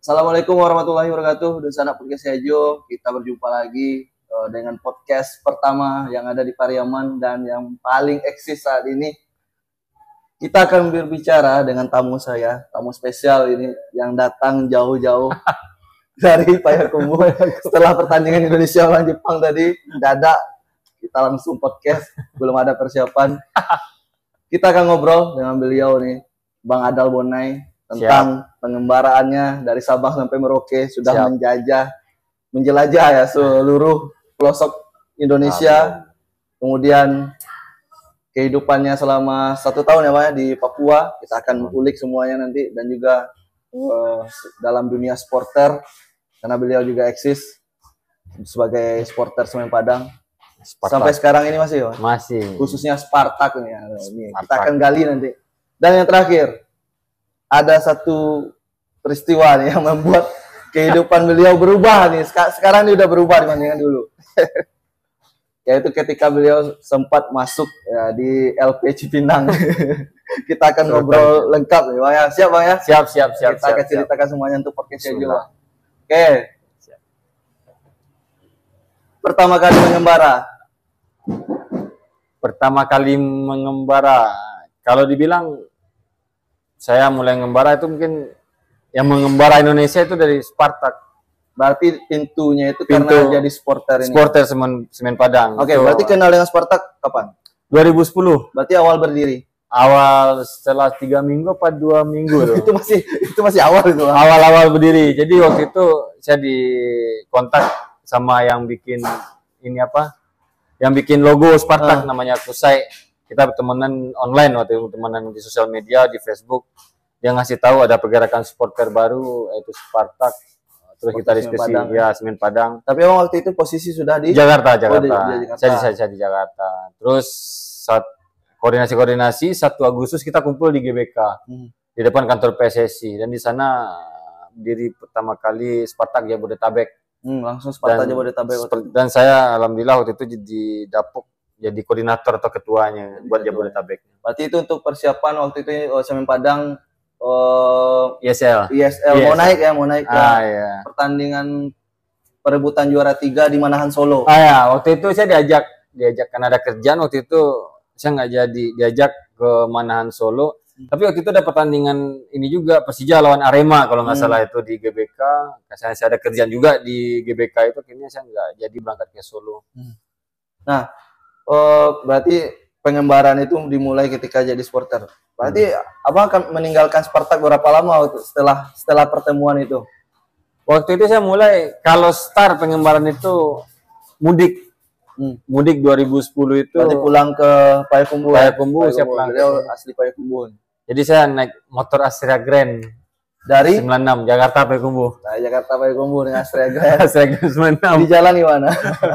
Assalamualaikum warahmatullahi wabarakatuh. Dan sana podcast Ejo, kita berjumpa lagi dengan podcast pertama yang ada di Pariaman dan yang paling eksis saat ini. Kita akan berbicara dengan tamu saya, tamu spesial ini yang datang jauh-jauh dari Payakumbuh. Setelah pertandingan Indonesia lawan Jepang tadi, dadak kita langsung podcast, belum ada persiapan. Kita akan ngobrol dengan beliau nih, Bang Adal Bonai, tentang pengembaraannya dari Sabang sampai Merauke, sudah menjelajah ya seluruh pelosok Indonesia. Kemudian kehidupannya selama 1 tahun ya Pak ya, di Papua. Kita akan ulik semuanya nanti, dan juga dalam dunia sporter, karena beliau juga eksis sebagai sporter Semen Padang. Sampai sekarang ini masih ya? Masih. Khususnya Spartak ini. Kita akan gali nanti. Dan yang terakhir, ada satu peristiwa nih yang membuat kehidupan beliau berubah nih. Sekarang ini udah berubah dibandingkan dulu. Yaitu ketika beliau sempat masuk ya, di LP Cipinang. Kita akan ngobrol lengkap nih Bang ya. Siap Bang ya? Siap. Kita akan ceritakan semuanya untuk podcast juga. Oke. Pertama kali mengembara. Kalau dibilang saya mulai mengembara itu mungkin yang mengembara Indonesia itu dari Spartak. Berarti pintunya itu karena jadi supporter ini. Supporter Semen Padang. Oke, berarti kenal dengan Spartak kapan? 2010. Berarti awal berdiri. Awal setelah 3 minggu apa 2 minggu itu masih awal itu. Awal berdiri. Jadi waktu itu saya dikontak sama yang bikin ini apa? Yang bikin logo Spartak namanya Kusai. Kita temenan online waktu itu, temenan di sosial media, di Facebook. Dia ngasih tahu ada pergerakan supporter baru, yaitu Spartak. Terus kita diskusi, Semen Padang. Tapi emang waktu itu posisi sudah di Jakarta. Saya di Jakarta. Terus saat koordinasi 1 Agustus kita kumpul di GBK, di depan kantor PSSI. Dan di sana diri pertama kali Spartak Jabodetabek. Langsung Spartak Jabodetabek. Dan saya alhamdulillah waktu itu di Dapok, jadi koordinator atau ketuanya buat Jabodetabek. Berarti itu untuk persiapan waktu itu Semen Padang ISL mau naik ya. Iya. Pertandingan perebutan juara 3 di Manahan Solo. Ya, waktu itu saya diajak karena ada kerjaan. Waktu itu saya nggak jadi diajak ke Manahan Solo. Tapi waktu itu ada pertandingan ini juga, Persija lawan Arema kalau nggak salah itu di GBK. Saya ada kerjaan juga di GBK itu, akhirnya saya nggak jadi berangkat ke Solo. Nah, berarti pengembaraan itu dimulai ketika jadi supporter. Berarti Abang akan meninggalkan Spartak berapa lama waktu setelah pertemuan itu? Waktu itu saya mulai, kalau start pengembaraan itu mudik. Mudik 2010 itu. Berarti pulang ke Payakumbuh. Saya pulang. Beliau asli Payakumbuh. Jadi saya naik motor Astrea Grand dari 96 Jakarta Payakumbuh. Nah, Jakarta Payakumbuh dengan Astrea Grand. Astrea Grand 96. Di jalan gimana?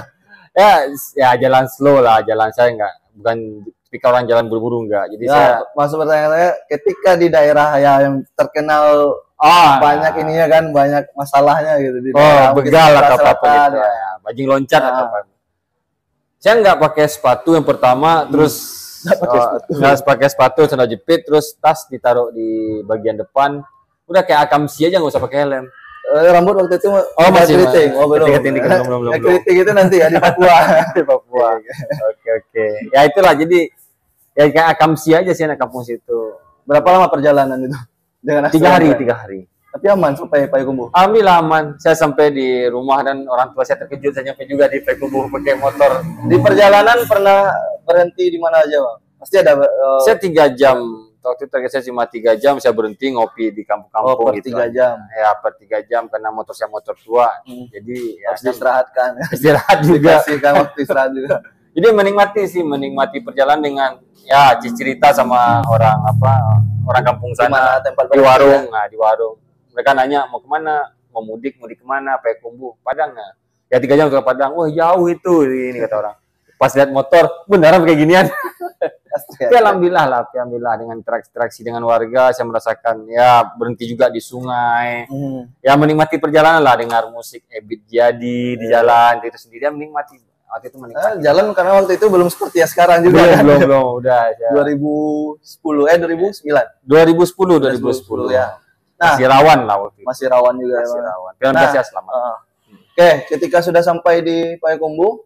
ya jalan slow lah, jalan saya bukan tipikal orang jalan buru-buru enggak. Jadi saya maksud pertanyaan saya, ketika di daerah yang terkenal banyak ininya kan, banyak masalahnya gitu di daerah begal atau apa gitu ya, bajing loncat atau apa. Saya nggak pakai sepatu yang pertama, terus nggak pakai sepatu, sandal jepit, terus tas ditaruh di bagian depan, udah kayak akamsi aja, nggak usah pakai helm. Rambut waktu itu masih keriting. belum. Keriting itu nanti ya di Papua. Di Papua. Oke. Ya itulah, jadi ya kayak akamsi aja sih anak kampung situ. Berapa lama perjalanan itu? Dengan 3 hari. Tapi aman sampai Payakumbuh. Alhamdulillah aman. Saya sampai di rumah dan orang tua saya terkejut, saya nyampe juga di Payakumbuh pakai motor. Di perjalanan pernah berhenti di mana aja, Bang? Pasti ada saya 3 jam. Waktu itu saya cuma 3 jam, saya berhenti ngopi di kampung-kampung gitu. 3 jam. Ya, per 3 jam karena motor saya motor tua. Jadi harus diistirahatkan. Istirahat juga. Dikasihkan waktu istirahat juga. Jadi menikmati perjalanan dengan cerita sama orang kampung sana di warung. Nah, di warung. Mereka nanya mau kemana, mau mudik kemana, Payakumbuh, Padang nggak? Ya 3 jam ke Padang. Wah jauh itu, ini kata orang. Pas lihat motor, beneran kayak ginian. Tapi alhamdulillah dengan interaksi dengan warga, saya merasakan berhenti juga di sungai. Ya menikmati perjalanan lah, dengar musik Ebit Jadi di jalan itu sendiri, menikmati. Waktu itu menikmati. Jalan karena waktu itu belum seperti ya sekarang juga. Belum udah. Ya. 2010 2009. 2010 ya. masih rawan lah waktu itu. Masih rawan juga. Masih rawan. Terima kasih, selamat. Oke, ketika sudah sampai di Payakumbuh,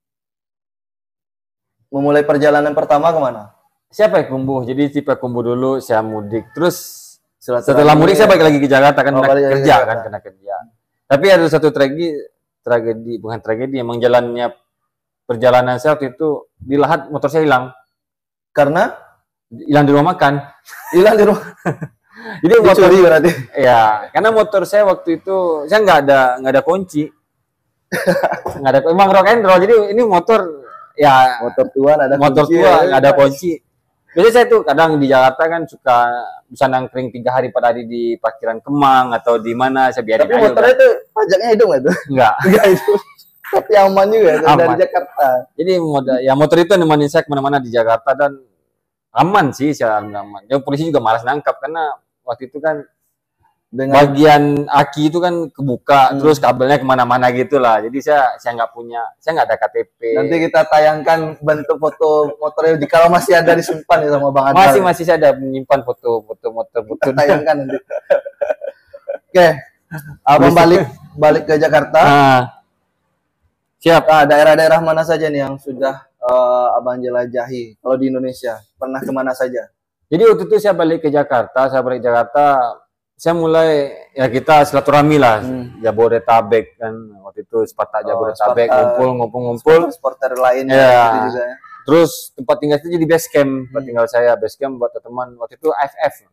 memulai perjalanan pertama kemana? Siapa Payakumbuh? Jadi di Payakumbuh dulu saya mudik. Terus setelah mudik saya balik lagi ke Jakarta kan, kena kerja. Tapi ada satu tragedi, bukan tragedi, emang jalannya perjalanan saya waktu itu di Lahat motor saya hilang. Karena hilang di rumah makan. Hilang di rumah. Jadi motor berarti. Ya, karena motor saya waktu itu saya nggak ada kunci. Nggak ada, emang rock and roll. Jadi ini motor ya motor tua nggak ada kunci. Biasanya saya tuh kadang di Jakarta kan suka bisa nangkring 3 hari 4 hari di parkiran Kemang atau di mana saya biarin. Tapi motornya itu pajaknya hidup nggak tuh? Enggak. Enggak itu. Tapi aman juga dari Jakarta. Jadi motor itu nemenin saya kemana-mana di Jakarta dan aman sih, saya aman. Ya polisi juga malas nangkap karena waktu itu kan bagian aki itu kan kebuka, terus kabelnya kemana-mana gitulah. Jadi saya nggak ada KTP. Nanti kita tayangkan bentuk foto motornya jika masih ada disimpan ya sama Bang Anwar. Masih saya ada menyimpan foto motor. Kita tayangkan nanti. Oke, abang balik ke Jakarta. Siap. Daerah-daerah mana saja nih yang sudah abang jelajahi? Kalau di Indonesia pernah kemana saja? Jadi waktu itu saya balik Jakarta, saya mulai ya kita silaturahmi lah, Jabodetabek kan, waktu itu Sparta Jabodetabek, ngumpul, supporter lainnya ya. Gitu juga ya. Terus tempat tinggal itu jadi base camp, tempat tinggal saya base camp buat teman waktu itu AFF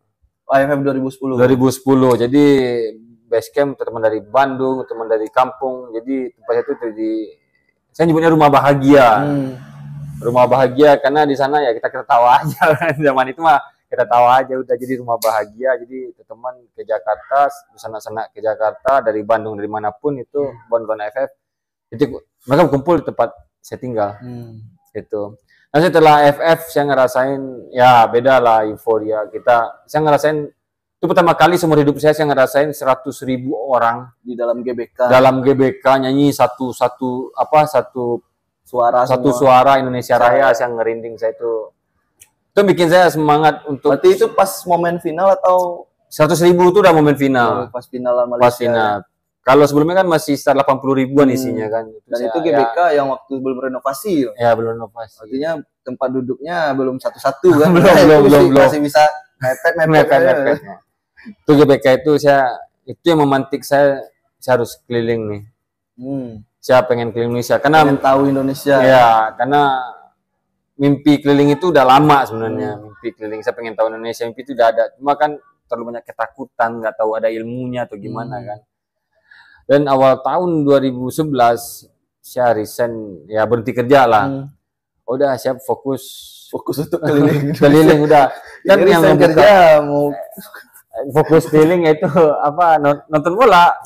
2010, jadi base camp teman dari Bandung, teman dari kampung, jadi tempat itu saya nyebutnya rumah bahagia. Rumah bahagia karena di sana ya kita tawa aja zaman itu mah kita tawa aja udah, jadi rumah bahagia. Jadi teman ke Jakarta, sana ke Jakarta dari Bandung dari manapun itu Bandung FF, jadi mereka kumpul di tempat saya tinggal itu. Nah setelah FF saya ngerasain ya beda lah euforia saya ngerasain itu pertama kali seumur hidup saya ngerasain 100.000 orang di dalam GBK nyanyi satu suara Indonesia Raya. Saya ngerinding, saya itu bikin saya semangat untuk. Berarti itu pas momen final atau 100.000 itu udah momen final. Pas final Malaysia. Pas final. Ya. Kalau sebelumnya kan masih sekitar 80.000-an isinya kan. Dan itu GBK yang waktu belum renovasi. Ya belum renovasi. Artinya tempat duduknya belum satu-satu kan. belum. Masih bisa mepet. Itu GBK itu itu yang memantik saya harus keliling nih. Saya pengen keliling Indonesia karena pengen tahu Indonesia. Ya, karena mimpi keliling itu udah lama sebenarnya. Mimpi keliling saya pengen tahu Indonesia, mimpi itu udah ada. Cuma kan terlalu banyak ketakutan, nggak tahu ada ilmunya atau gimana kan. Dan awal tahun 2011 saya resign, ya berhenti kerja lah. Udah siap fokus untuk keliling. Keliling udah. Kan yang kerja mau fokus keliling itu nonton bola.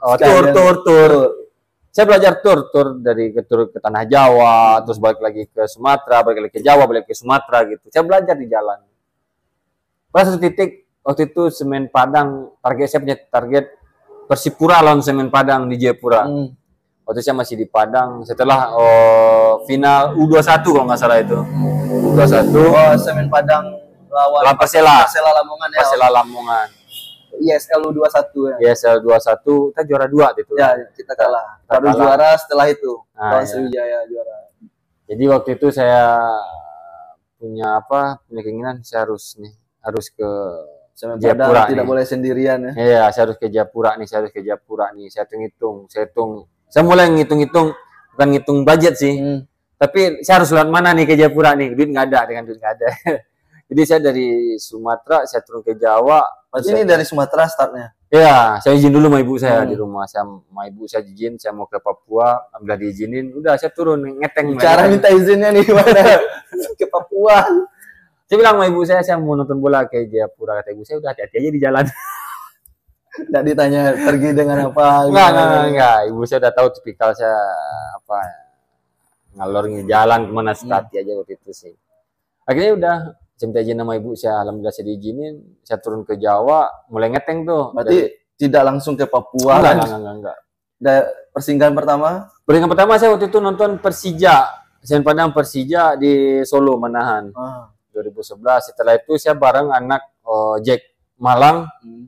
Tur. Saya belajar tur dari ke Tanah Jawa, terus balik lagi ke Sumatera, balik lagi ke Jawa, balik ke Sumatera gitu. Saya belajar di jalan. Pada satu titik waktu itu Semen Padang, saya punya target Persipura lawan Semen Padang di Jayapura. Waktu saya masih di Padang. Setelah final U21 kalau nggak salah itu. U21. Semen Padang lawan Persela Lamongan ya. Persela Lamongan. ISL U21 ya. ISL 21 kita juara 2 gitu. Ya, kita kalah. Baru juara setelah itu. Lawan Sriwijaya juara. Jadi waktu itu saya punya keinginan saya harus ke Jayapura. Tidak boleh sendirian ya. Iya, saya harus ke Jayapura nih, Saya hitung. Saya mulai ngitung-ngitung, bukan ngitung budget sih. Tapi saya harus lewat mana nih ke Jayapura nih? Duit nggak ada. Jadi saya dari Sumatera, saya turun ke Jawa. Berarti ini dari Sumatera startnya? Iya, saya izin dulu sama ibu saya di rumah. Sama ibu saya izin, saya mau ke Papua, alhamdulillah diizinin. Udah, saya turun ngeteng. Cara minta izinnya nih gimana? Ke Papua. Saya bilang sama ibu saya mau nonton bola ke Jayapura. Kata ibu saya, udah hati-hati aja di jalan. Nggak ditanya pergi dengan apa? Enggak. Ibu saya udah tahu tipikal saya ngalor jalan kemana sekati aja waktu itu sih. Akhirnya udah. Saya minta izin sama ibu saya, alhamdulillah saya diizinin, saya turun ke Jawa, mulai ngeteng tuh. Berarti tidak langsung ke Papua? Enggak. Persinggahan pertama? Persinggahan pertama saya waktu itu nonton Persija, Semen Padang Persija di Solo, Manahan, 2011. Setelah itu saya bareng anak Jack Malang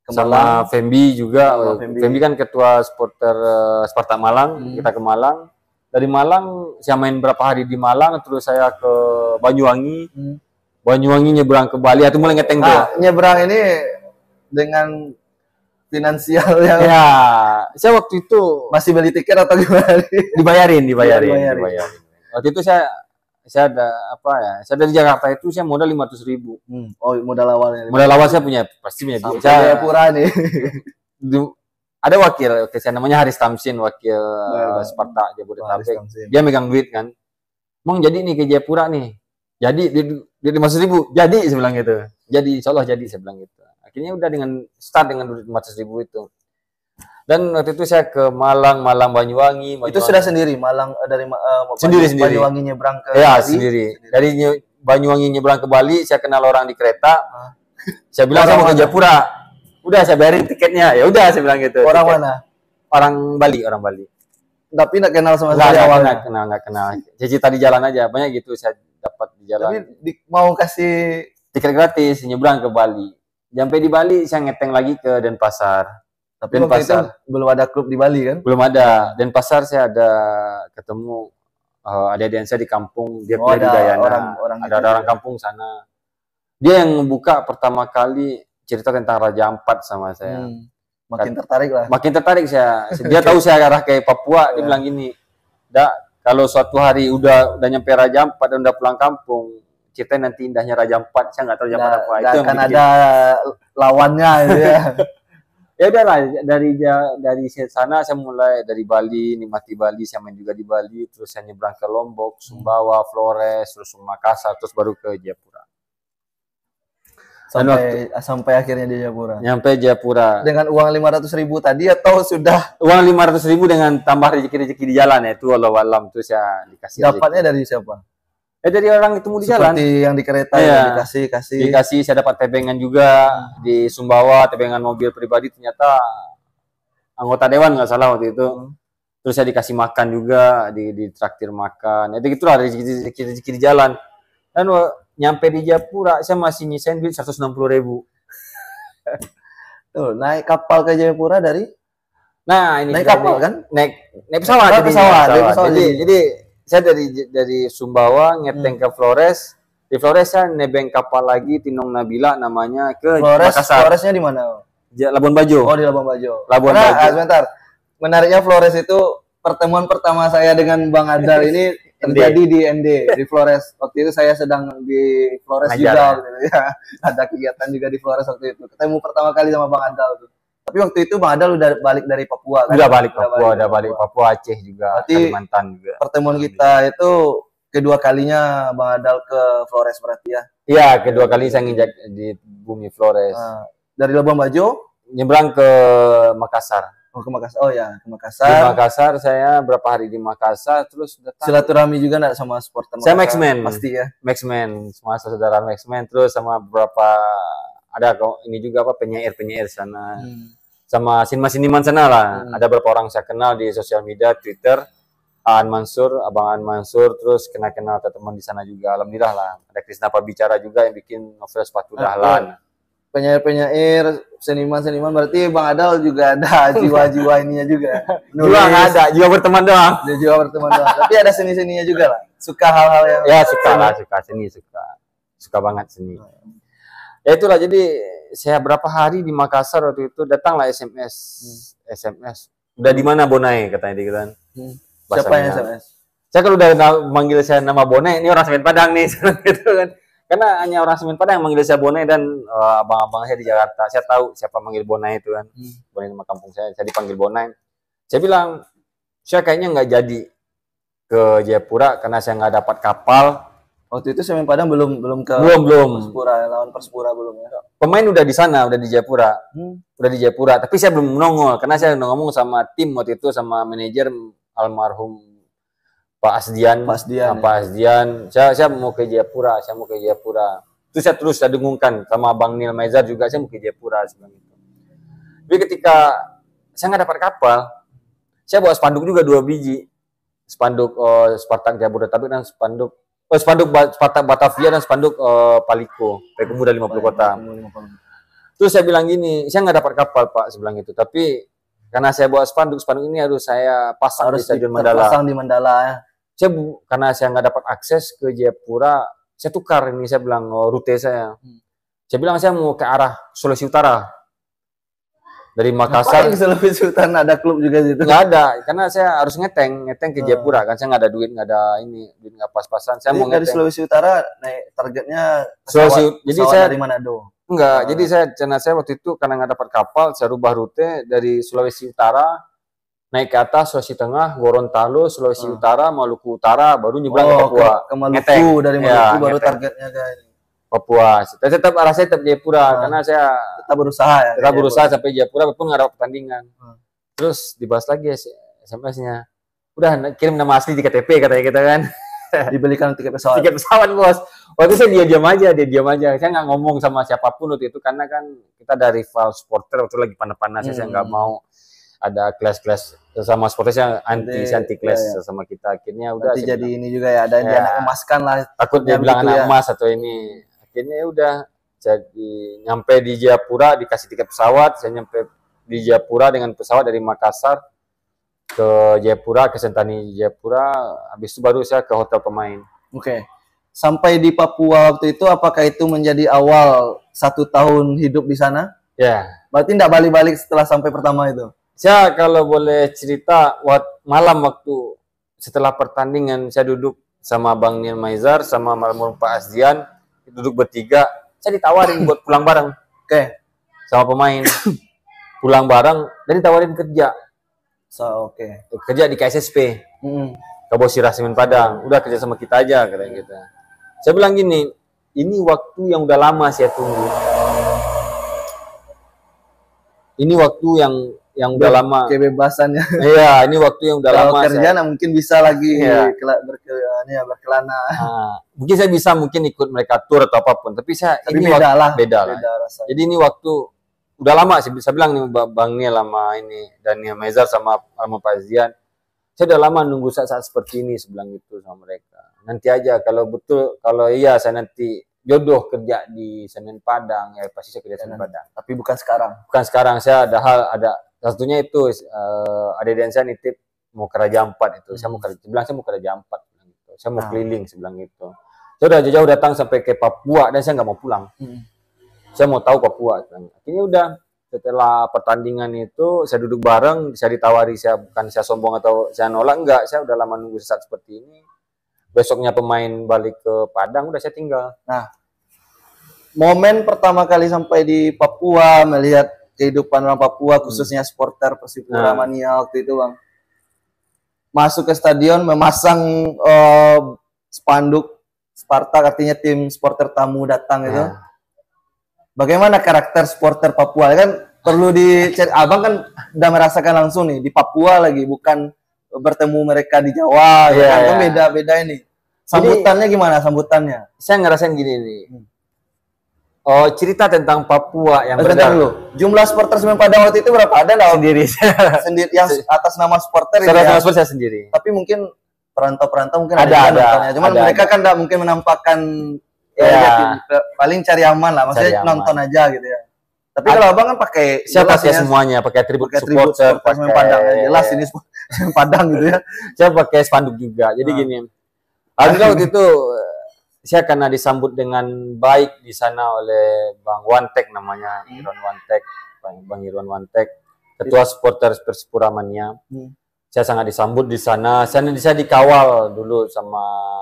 sama Fembi juga. Fembi kan ketua supporter Spartak Malang. Kita ke Malang. Dari Malang saya main berapa hari di Malang, terus saya ke Banyuwangi. Banyuwangi nyebrang ke Bali, atau mulai ngeteng tuh. Nyebrang ini dengan finansial yang saya waktu itu masih beli tiket atau gimana? Dibayarin. Waktu itu saya ada saya dari Jakarta itu saya modal 500.000. Oh, modal awalnya. Modal awal saya pasti punya duit. Saya Jayapura nih. Ada wakil saya namanya Haris Tamsin, wakil Spartak Jabodetabek. Dia megang duit kan. Emang jadi nih ke Jayapura nih. Jadi di 500.000. Jadi saya bilang gitu. Jadi insyaallah jadi saya bilang gitu. Akhirnya udah dengan start dengan duit 500.000 itu. Dan waktu itu saya ke Malang, Banyuwangi. Itu sudah sendiri, Malang dari sendiri. Banyuwangi nyebrang ke Bali. Sendiri. Dari Banyuwangi nyebrang ke Bali, saya kenal orang di kereta. Saya bilang saya mau ke Jayapura. Udah saya bayarin tiketnya. Ya udah saya bilang gitu. Orang mana? Orang Bali. Tapi nggak kenal sama sekali awalnya. Nggak kenal. Cita di jalan aja. Banyak gitu saya dapat di jalan. Tapi mau kasih tiket gratis nyebrang ke Bali. Sampai di Bali saya ngeteng lagi ke Denpasar. Tapi waktu itu belum ada klub di Bali kan? Belum ada. Denpasar saya ada ketemu adik-adik saya di kampung, dia ada di Dayana. Ada orang kampung sana. Dia yang membuka pertama kali cerita tentang Raja Ampat sama saya. Makin tertarik lah. Makin tertarik saya. Dia tahu saya arah ke Papua, dia bilang gini, kalau suatu hari udah nyampe Raja Ampat dan udah pulang kampung, ceritain nanti indahnya Raja Ampat. Saya nggak tahu Raja Ampat apa. Itu akan ada lawannya gitu ya. Ya udahlah, dari sana saya mulai dari Bali, nikmati Bali, saya main juga di Bali, terus saya nyebrang ke Lombok, Sumbawa, Flores, terus Makassar, terus baru ke Jayapura. Sampai akhirnya di Jayapura. Nyampe Jayapura. Dengan uang 500.000 tadi atau sudah? Uang 500.000 dengan tambah rezeki di jalan ya, itu wallahu alam, itu saya dikasih. Dapatnya dari siapa? Dari orang ketemu di jalan. Seperti yang di kereta ya, dikasih. Saya dapat tebengan juga di Sumbawa, tebengan mobil pribadi, ternyata anggota dewan nggak salah waktu itu. Terus saya dikasih makan juga, di traktir makan. Itu gitulah rezeki di jalan. Dan nyampe di Jayapura saya masih nyisain duit 160.000. Tuh, naik kapal ke Jayapura dari? Nah, ini naik kapal kan? Naik pesawat. Jadi saya dari Sumbawa ngeteng ke Flores. Di Flores saya nebeng kapal lagi Tinong Nabila namanya ke Makassar. Floresnya di mana? Labuan Bajo. Oh, di Labuan Bajo. Bajo. Sebentar. Menariknya Flores itu pertemuan pertama saya dengan Bang Adal ini terjadi di ND, di Flores. Waktu itu saya sedang di Flores juga gitu ya. Ada kegiatan juga di Flores waktu itu. Ketemu pertama kali sama Bang Adal tuh. Tapi waktu itu Bang Adal udah balik dari Papua kan? Udah balik Papua, Aceh juga, berarti Kalimantan juga. Pertemuan kita itu kedua kalinya Bang Adal ke Flores berarti ya? Iya, kedua kali saya nginjak di bumi Flores. Dari Labuan Bajo nyebrang ke Makassar. Oh, ke Makassar. Oh ya, ke Makassar. Di Makassar saya berapa hari di Makassar, terus datang. Silaturahmi juga enggak sama supporter Makassar? Saya Maxman. Pasti ya. Maxman, semua saudara Maxman, terus sama beberapa ada ini juga penyair sana. Sama siniman sana lah. Ada beberapa orang saya kenal di sosial media, Twitter, Abang An Mansur, terus kenal teman di sana juga. Alhamdulillah lah. Ada Krisna Pabicara juga yang bikin novel Sepatu Dahlan. Penyair, seniman berarti Bang Adal juga ada jiwa-jiwa ininya juga. Jiwa nggak ada, jiwa berteman doang. Jiwa berteman doang. Tapi ada seni-seninya juga lah. Suka hal-hal yang suka seni, suka banget seni. Ya itulah, jadi saya berapa hari di Makassar waktu itu, datanglah SMS. Udah di mana Bonai katanya dia kan. Siapa yang SMS? Saya kalau udah manggil saya nama Bonai, ini orang Semen Padang nih gitu kan. Karena hanya orang Semen Padang yang manggil saya Bonai, dan abang-abang saya di Jakarta, saya tahu siapa manggil Bonai itu kan. Bonai nama kampung saya dipanggil Bonai. Saya bilang, saya kayaknya nggak jadi ke Jayapura karena saya nggak dapat kapal. Waktu itu Semen Padang belum ke Persipura, lawan Persipura belum ya. Pemain udah di sana, udah di Jayapura. Udah di Jayapura, tapi saya belum nongol karena saya udah ngomong sama tim waktu itu, sama manajer almarhum Pak Asdian. Saya mau ke Jayapura, Terus saya dengungkan sama Bang Nil Maizar juga, saya mau ke Jayapura sebelum itu. Tapi ketika saya nggak dapat kapal, saya bawa spanduk juga 2 biji. Spanduk Spartak Jabodetabek dan spanduk Spartak Batavia dan spanduk Paliko Muda 50 Kota. Terus saya bilang gini, saya nggak dapat kapal Pak, saya bilang gitu. Tapi karena saya bawa spanduk ini harus saya pasang di Stadion Mandala. Pasang di Mandala ya. Karena saya nggak dapat akses ke Jayapura, saya tukar ini, saya bilang rute saya. Saya bilang saya mau ke arah Sulawesi Utara. Dari Makassar. Di Sulawesi Utara ada klub juga situ? Nggak ada, karena saya harus ngeteng ke Jayapura kan, saya nggak ada duit, nggak ada duit nggak pas-pasan. Saya jadi mau dari Sulawesi Utara naik targetnya jadi saya dari Manado. Enggak, jadi saya waktu itu karena nggak dapat kapal, saya rubah rute dari Sulawesi Utara naik ke atas Sulawesi Tengah, Gorontalo, Sulawesi Utara, Maluku Utara, baru nyebrang ke Papua. Ke Maluku, dari Maluku baru targetnya ke Papua. Saya tetap arah saya tetap Jayapura karena saya tetap berusaha ya. Tetap berusaha sampai Jayapura walaupun nggak ada pertandingan. Terus dibahas lagi SMS-nya. Udah kirim nama asli di KTP katanya kita kan. Dibelikan tiket pesawat. Tiket pesawat bos. Waktu saya dia diam aja. Saya nggak ngomong sama siapapun waktu itu karena kan kita dari rival supporter waktu lagi panas-panas. Saya nggak mau ada kelas-kelas sama supporter anti kelas sama kita. Akhirnya udah. Nanti jadi ini juga ya ada anak emaskan lah. Takut dia bilang anak emas atau ini. Akhirnya udah jadi nyampe di Jayapura dikasih tiket pesawat. Saya nyampe di Jayapura dengan pesawat dari Makassar ke Jayapura, ke Sentani Jayapura, habis itu baru saya ke hotel pemain. Oke. Sampai di Papua waktu itu, apakah itu menjadi awal 1 tahun hidup di sana? Ya. Berarti tidak balik-balik setelah sampai pertama itu? Saya kalau boleh cerita, malam waktu setelah pertandingan, saya duduk sama Bang Niel Maizar, sama almarhum Pak Asdian, duduk bertiga, saya ditawarin buat pulang bareng. Oke. Sama pemain. Pulang bareng, dan ditawarin kerja. Kerja di KSSP, Kabosira Semen Padang. Udah kerja sama kita aja, katanya kita. Saya bilang gini, ini waktu yang udah lama saya tunggu. Ini waktu yang udah lama. Kebebasannya. Iya, ini waktu yang udah lama. Kerjaan mungkin bisa lagi berkelana. Mungkin saya bisa ikut mereka tur atau apapun, tapi ini beda lah. Jadi ini waktu udah lama sih, bisa bilang nih Bang Niel sama ini Daniel Maizar sama Pak Zian, saya udah lama nunggu saat seperti ini, sebilang itu sama mereka. Nanti aja kalau iya saya nanti jodoh kerja di Semen Padang, ya pasti saya kerja Semen Padang. Tapi bukan sekarang. Bukan sekarang, saya ada satunya itu adik saya nitip mau ke Raja Ampat itu. Saya mau ke Raja Ampat, gitu. Saya mau keliling, sebilang gitu. Saya udah jauh datang sampai ke Papua dan saya nggak mau pulang. Saya mau tahu Papua. Akhirnya udah setelah pertandingan itu saya duduk bareng, saya ditawari, bukan saya sombong atau saya nolak, enggak, saya udah lama nunggu saat seperti ini. Besoknya pemain balik ke Padang, udah saya tinggal. Nah, momen pertama kali sampai di Papua, melihat kehidupan orang Papua, khususnya supporter Persipura Mania waktu itu, Bang. Masuk ke stadion, memasang spanduk Spartak, artinya tim supporter tamu datang itu. Bagaimana karakter supporter Papua? Kan perlu dicari. Abang kan udah merasakan langsung nih di Papua lagi, bukan bertemu mereka di Jawa. Kan beda-beda ini. Sambutannya gimana sambutannya? Saya ngerasain gini nih. Cerita tentang Papua yang dulu. Jumlah supporter Semen Padang waktu itu berapa? Ada nggak? Sendiri yang atas nama supporter ini. Nama supporter saya sendiri. Tapi mungkin perantau-perantau mungkin ada. Cuman mereka kan nggak mungkin menampakkan paling cari aman lah, maksudnya nonton aja gitu ya. Tapi kalau abang kan pakai semuanya, pakai atribut supporter, Semen Padang, jelas ini Semen Padang gitu ya. Saya pakai spanduk juga. Jadi gini, alhamdulillah waktu itu saya karena disambut dengan baik di sana oleh Bang Wantek namanya, Bang Irwan Wantek, ketua supporter Persipura Mania. Saya sangat disambut di sana. Saya dikawal dulu sama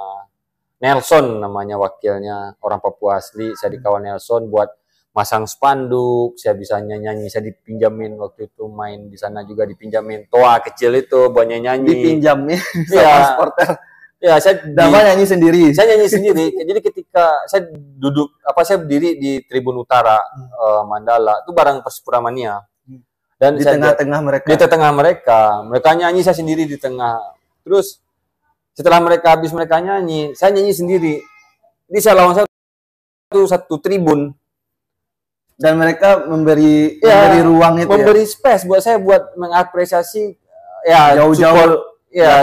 Nelson namanya wakilnya, orang Papua asli. Saya dikawal Nelson buat masang spanduk, saya bisa nyanyi, saya dipinjamin waktu itu main di sana juga, dipinjamin toa kecil itu buat nyanyi. Dipinjamin sama supporter. Ya, saya nyanyi sendiri. Saya nyanyi sendiri. Jadi ketika saya saya berdiri di Tribun Utara Mandala, itu bareng Persipura Mania. Dan di tengah-tengah mereka. Di tengah mereka nyanyi, saya sendiri di tengah. Terus setelah mereka nyanyi, saya nyanyi sendiri. Jadi saya lawan satu tribun. Dan mereka memberi ruang itu, memberi space buat saya buat mengapresiasi jauh-jauh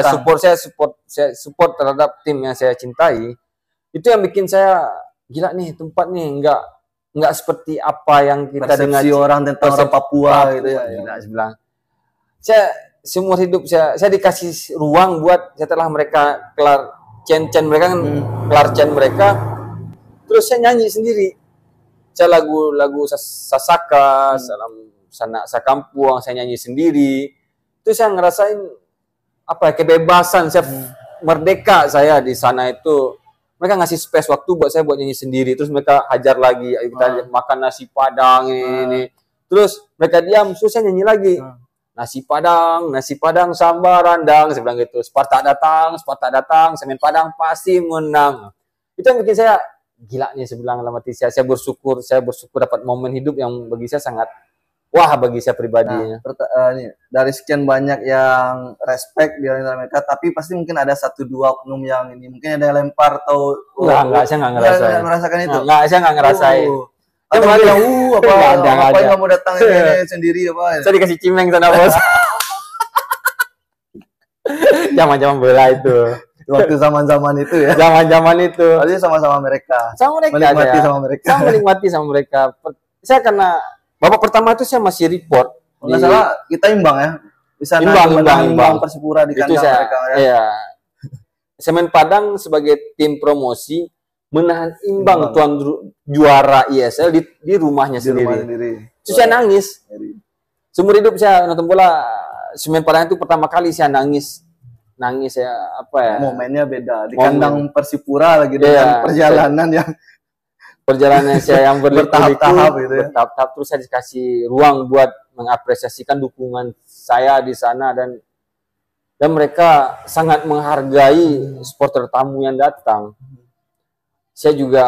support terhadap tim yang saya cintai. Itu yang bikin saya gila nih, tempat nih nggak seperti apa yang kita dengar orang tentang orang Papua gitu ya. Gila, saya bilang. Saya seumur hidup saya dikasih ruang buat setelah mereka kelar cen mereka kan kelar cen mereka, terus saya nyanyi sendiri. Saya lagu Sasaka, Salam Sanak Sakampung, saya nyanyi sendiri. Itu saya ngerasain apa ya, kebebasan, saya merdeka saya di sana itu. Mereka ngasih space waktu buat saya buat nyanyi sendiri. Terus mereka hajar lagi, ayo kita makan nasi padang ini. Terus mereka diam, terus saya nyanyi lagi. Nasi padang sambal randang, saya bilang gitu. Sparta datang, Semen Padang pasti menang. Itu yang bikin saya gila nih, saya bilang dalam hati saya bersyukur dapat momen hidup yang bagi saya sangat wah bagi saya pribadi. Dari sekian banyak yang respect di antara mereka, tapi pasti mungkin ada 1-2 oknum yang ini mungkin ada yang lempar atau enggak, saya enggak ngerasain. Enggak merasakan itu. Enggak, saya enggak ngerasain. Atau bilang, ngapain kamu datang ini sendiri apa? Saya dikasih cimeng sana, Bos. Zaman-zaman bola itu. Waktu zaman-zaman itu ya. Zaman-zaman itu. Berarti sama-sama mereka. Menikmati sama mereka. Saya menikmati sama mereka. Saya karena babak pertama itu saya masih report. Nggak salah, kita imbang ya. Bisa imbang Persipura di kandang mereka ya. Iya. Semen Padang sebagai tim promosi menahan imbang tuan juara ISL di rumahnya sendiri. Itu saya nangis. Seumur hidup saya nonton bola Semen Padang itu pertama kali saya nangis ya, apa ya? Momennya beda di kandang Persipura lagi dengan perjalanan saya yang bertahap-tahap gitu ya. Bertahap-tahap, terus saya dikasih ruang buat mengapresiasikan dukungan saya di sana, dan mereka sangat menghargai supporter tamu yang datang. Saya juga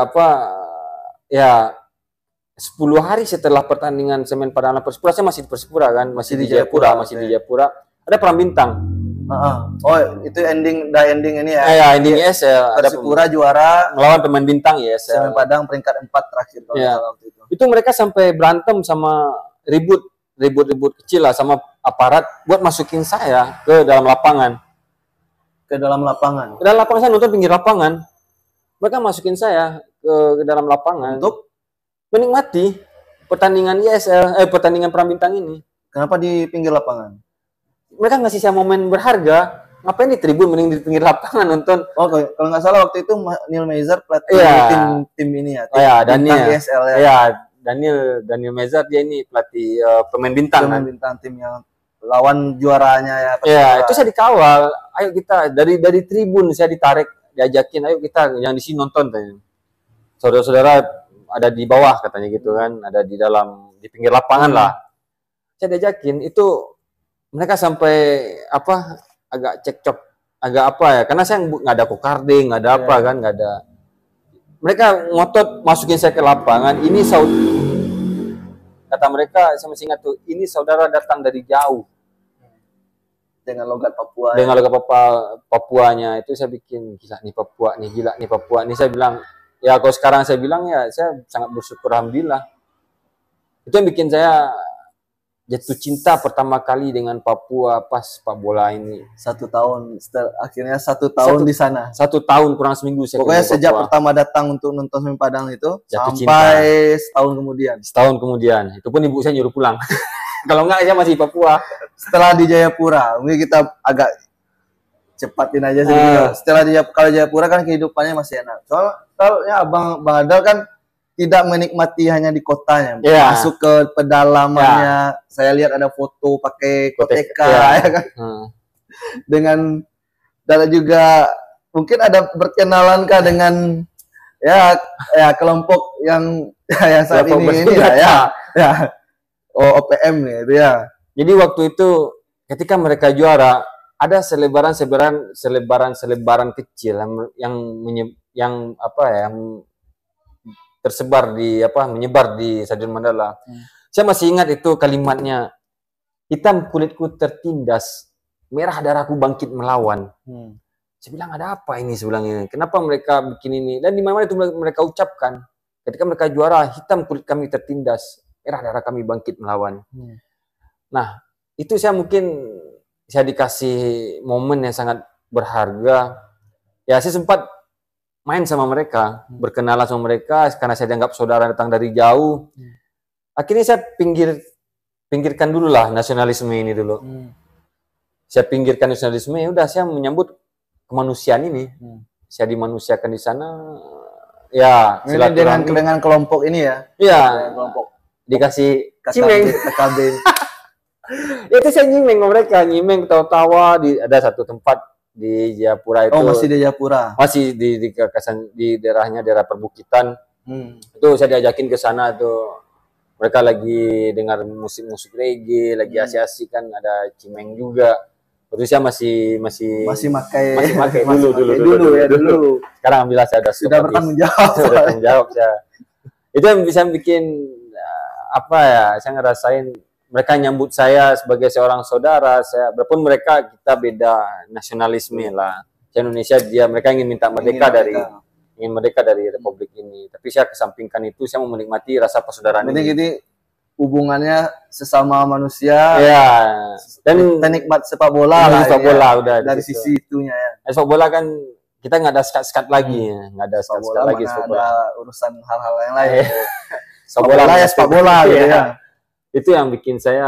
10 hari setelah pertandingan Semen Padang Persipura, saya masih di Persipura kan, masih di Jayapura. Ada Perang Bintang. Oh, itu ending ini ya. Ending ESL. Persipura juara melawan pemain bintang ya. Semen Padang peringkat 4 terakhir kalau waktu itu. Itu mereka sampai berantem sama ribut kecil lah sama aparat buat masukin saya ke dalam lapangan. Ke dalam lapangan saya nonton pinggir lapangan. Mereka masukin saya ke dalam lapangan untuk menikmati pertandingan ESL, pertandingan Perang Bintang ini. Kenapa di pinggir lapangan? Mereka ngasih saya momen berharga. Ngapain di tribun, mending di pinggir lapangan nonton. Oh, kalau nggak salah waktu itu Neil Meizer pelatih tim ini ya. Daniel ESL ya. Iya, Daniel Meizer, dia ini pelatih pemain bintang. Pemain bintang tim yang lawan juaranya ya. Iya, itu saya dikawal. Ayo kita dari tribun saya ditarik, diajakin, ayo kita yang di sini nonton. Saudara-saudara ada di bawah katanya gitu kan, ada di pinggir lapangan lah. Saya diajakin, itu mereka sampai agak cekcok, karena saya nggak ada kokarde, nggak ada kan, nggak ada. Mereka ngotot masukin saya ke lapangan. Ini kata mereka, saya masih ingat tuh, ini saudara datang dari jauh dengan logat Papua. Dengan logat Papuanya itu saya bikin gila nih Papua nih. Saya bilang, ya kalau sekarang saya bilang ya saya sangat bersyukur, alhamdulillah. Itu yang bikin saya jatuh cinta pertama kali dengan Papua pas sepak bola ini. 1 tahun, akhirnya 1 tahun di sana. 1 tahun kurang seminggu saya. Pokoknya sejak pertama datang untuk nonton Semen Padang itu jatuh sampai cinta. Setahun kemudian. Itu pun ibu saya nyuruh pulang. Kalau enggak saya masih di Papua. Setelah di Jayapura, mungkin kita agak cepatin aja sih. Setelah kalau Jayapura kan kehidupannya masih enak. Soalnya Bang Adal kan tidak menikmati hanya di kotanya, masuk ke pedalamannya. Saya lihat ada foto pakai koteka, ya kan? Dengan dan juga mungkin ada berkenalan kah dengan kelompok yang saat ini ya. OPM nih itu ya. Jadi waktu itu ketika mereka juara, ada selebaran kecil yang tersebar menyebar di Stadion Mandala. Saya masih ingat itu kalimatnya, hitam kulitku tertindas, merah darahku bangkit melawan. Saya bilang, ada apa ini sebelahnya? Kenapa mereka bikin ini? Dan di mana-mana itu mereka ucapkan, ketika mereka juara, hitam kulit kami tertindas, merah darah kami bangkit melawan. Nah, itu saya dikasih momen yang sangat berharga. Ya, saya sempat main sama mereka, berkenalan sama mereka, karena saya dianggap saudara datang dari jauh. Akhirnya saya pinggirkan dulu lah nasionalisme ini dulu. Saya pinggirkan nasionalisme, ya udah saya menyambut kemanusiaan ini. Saya dimanusiakan di sana, ya silaturahmi dengan kelompok ini ya. Iya. Kelompok dikasih cimeng, KKB. Itu saya nyimeng sama mereka, nyimeng tawa-tawa ada satu tempat di Jayapura itu. Oh, masih di Jayapura. Masih di daerahnya, daerah perbukitan. Itu saya diajakin ke sana tuh. Mereka lagi dengar musik-musik reggae, lagi asik-asik kan, ada cimeng juga. Waktu saya masih pakai dulu. Sekarang alhamdulillah saya sudah bertanggung jawab. Sudah bertanggung jawab saya. Itu yang bisa bikin apa ya? Saya ngerasain mereka nyambut saya sebagai seorang saudara. Walaupun kita beda nasionalisme lah. Indonesia mereka ingin minta merdeka dari republik ini. Tapi saya kesampingkan itu, saya mau menikmati rasa persaudaraan ini. Jadi hubungannya sesama manusia. Ya. Dan penikmat sepak bola lah. Sepak bola ya. udah dari sisi itunya ya. Sepak bola kan kita nggak ada sekat-sekat lagi, nggak ada sekat-sekat lagi sepak bola. Ada urusan hal-hal yang lain. Sepak bola ya sepak bola gitu ya. Itu yang bikin saya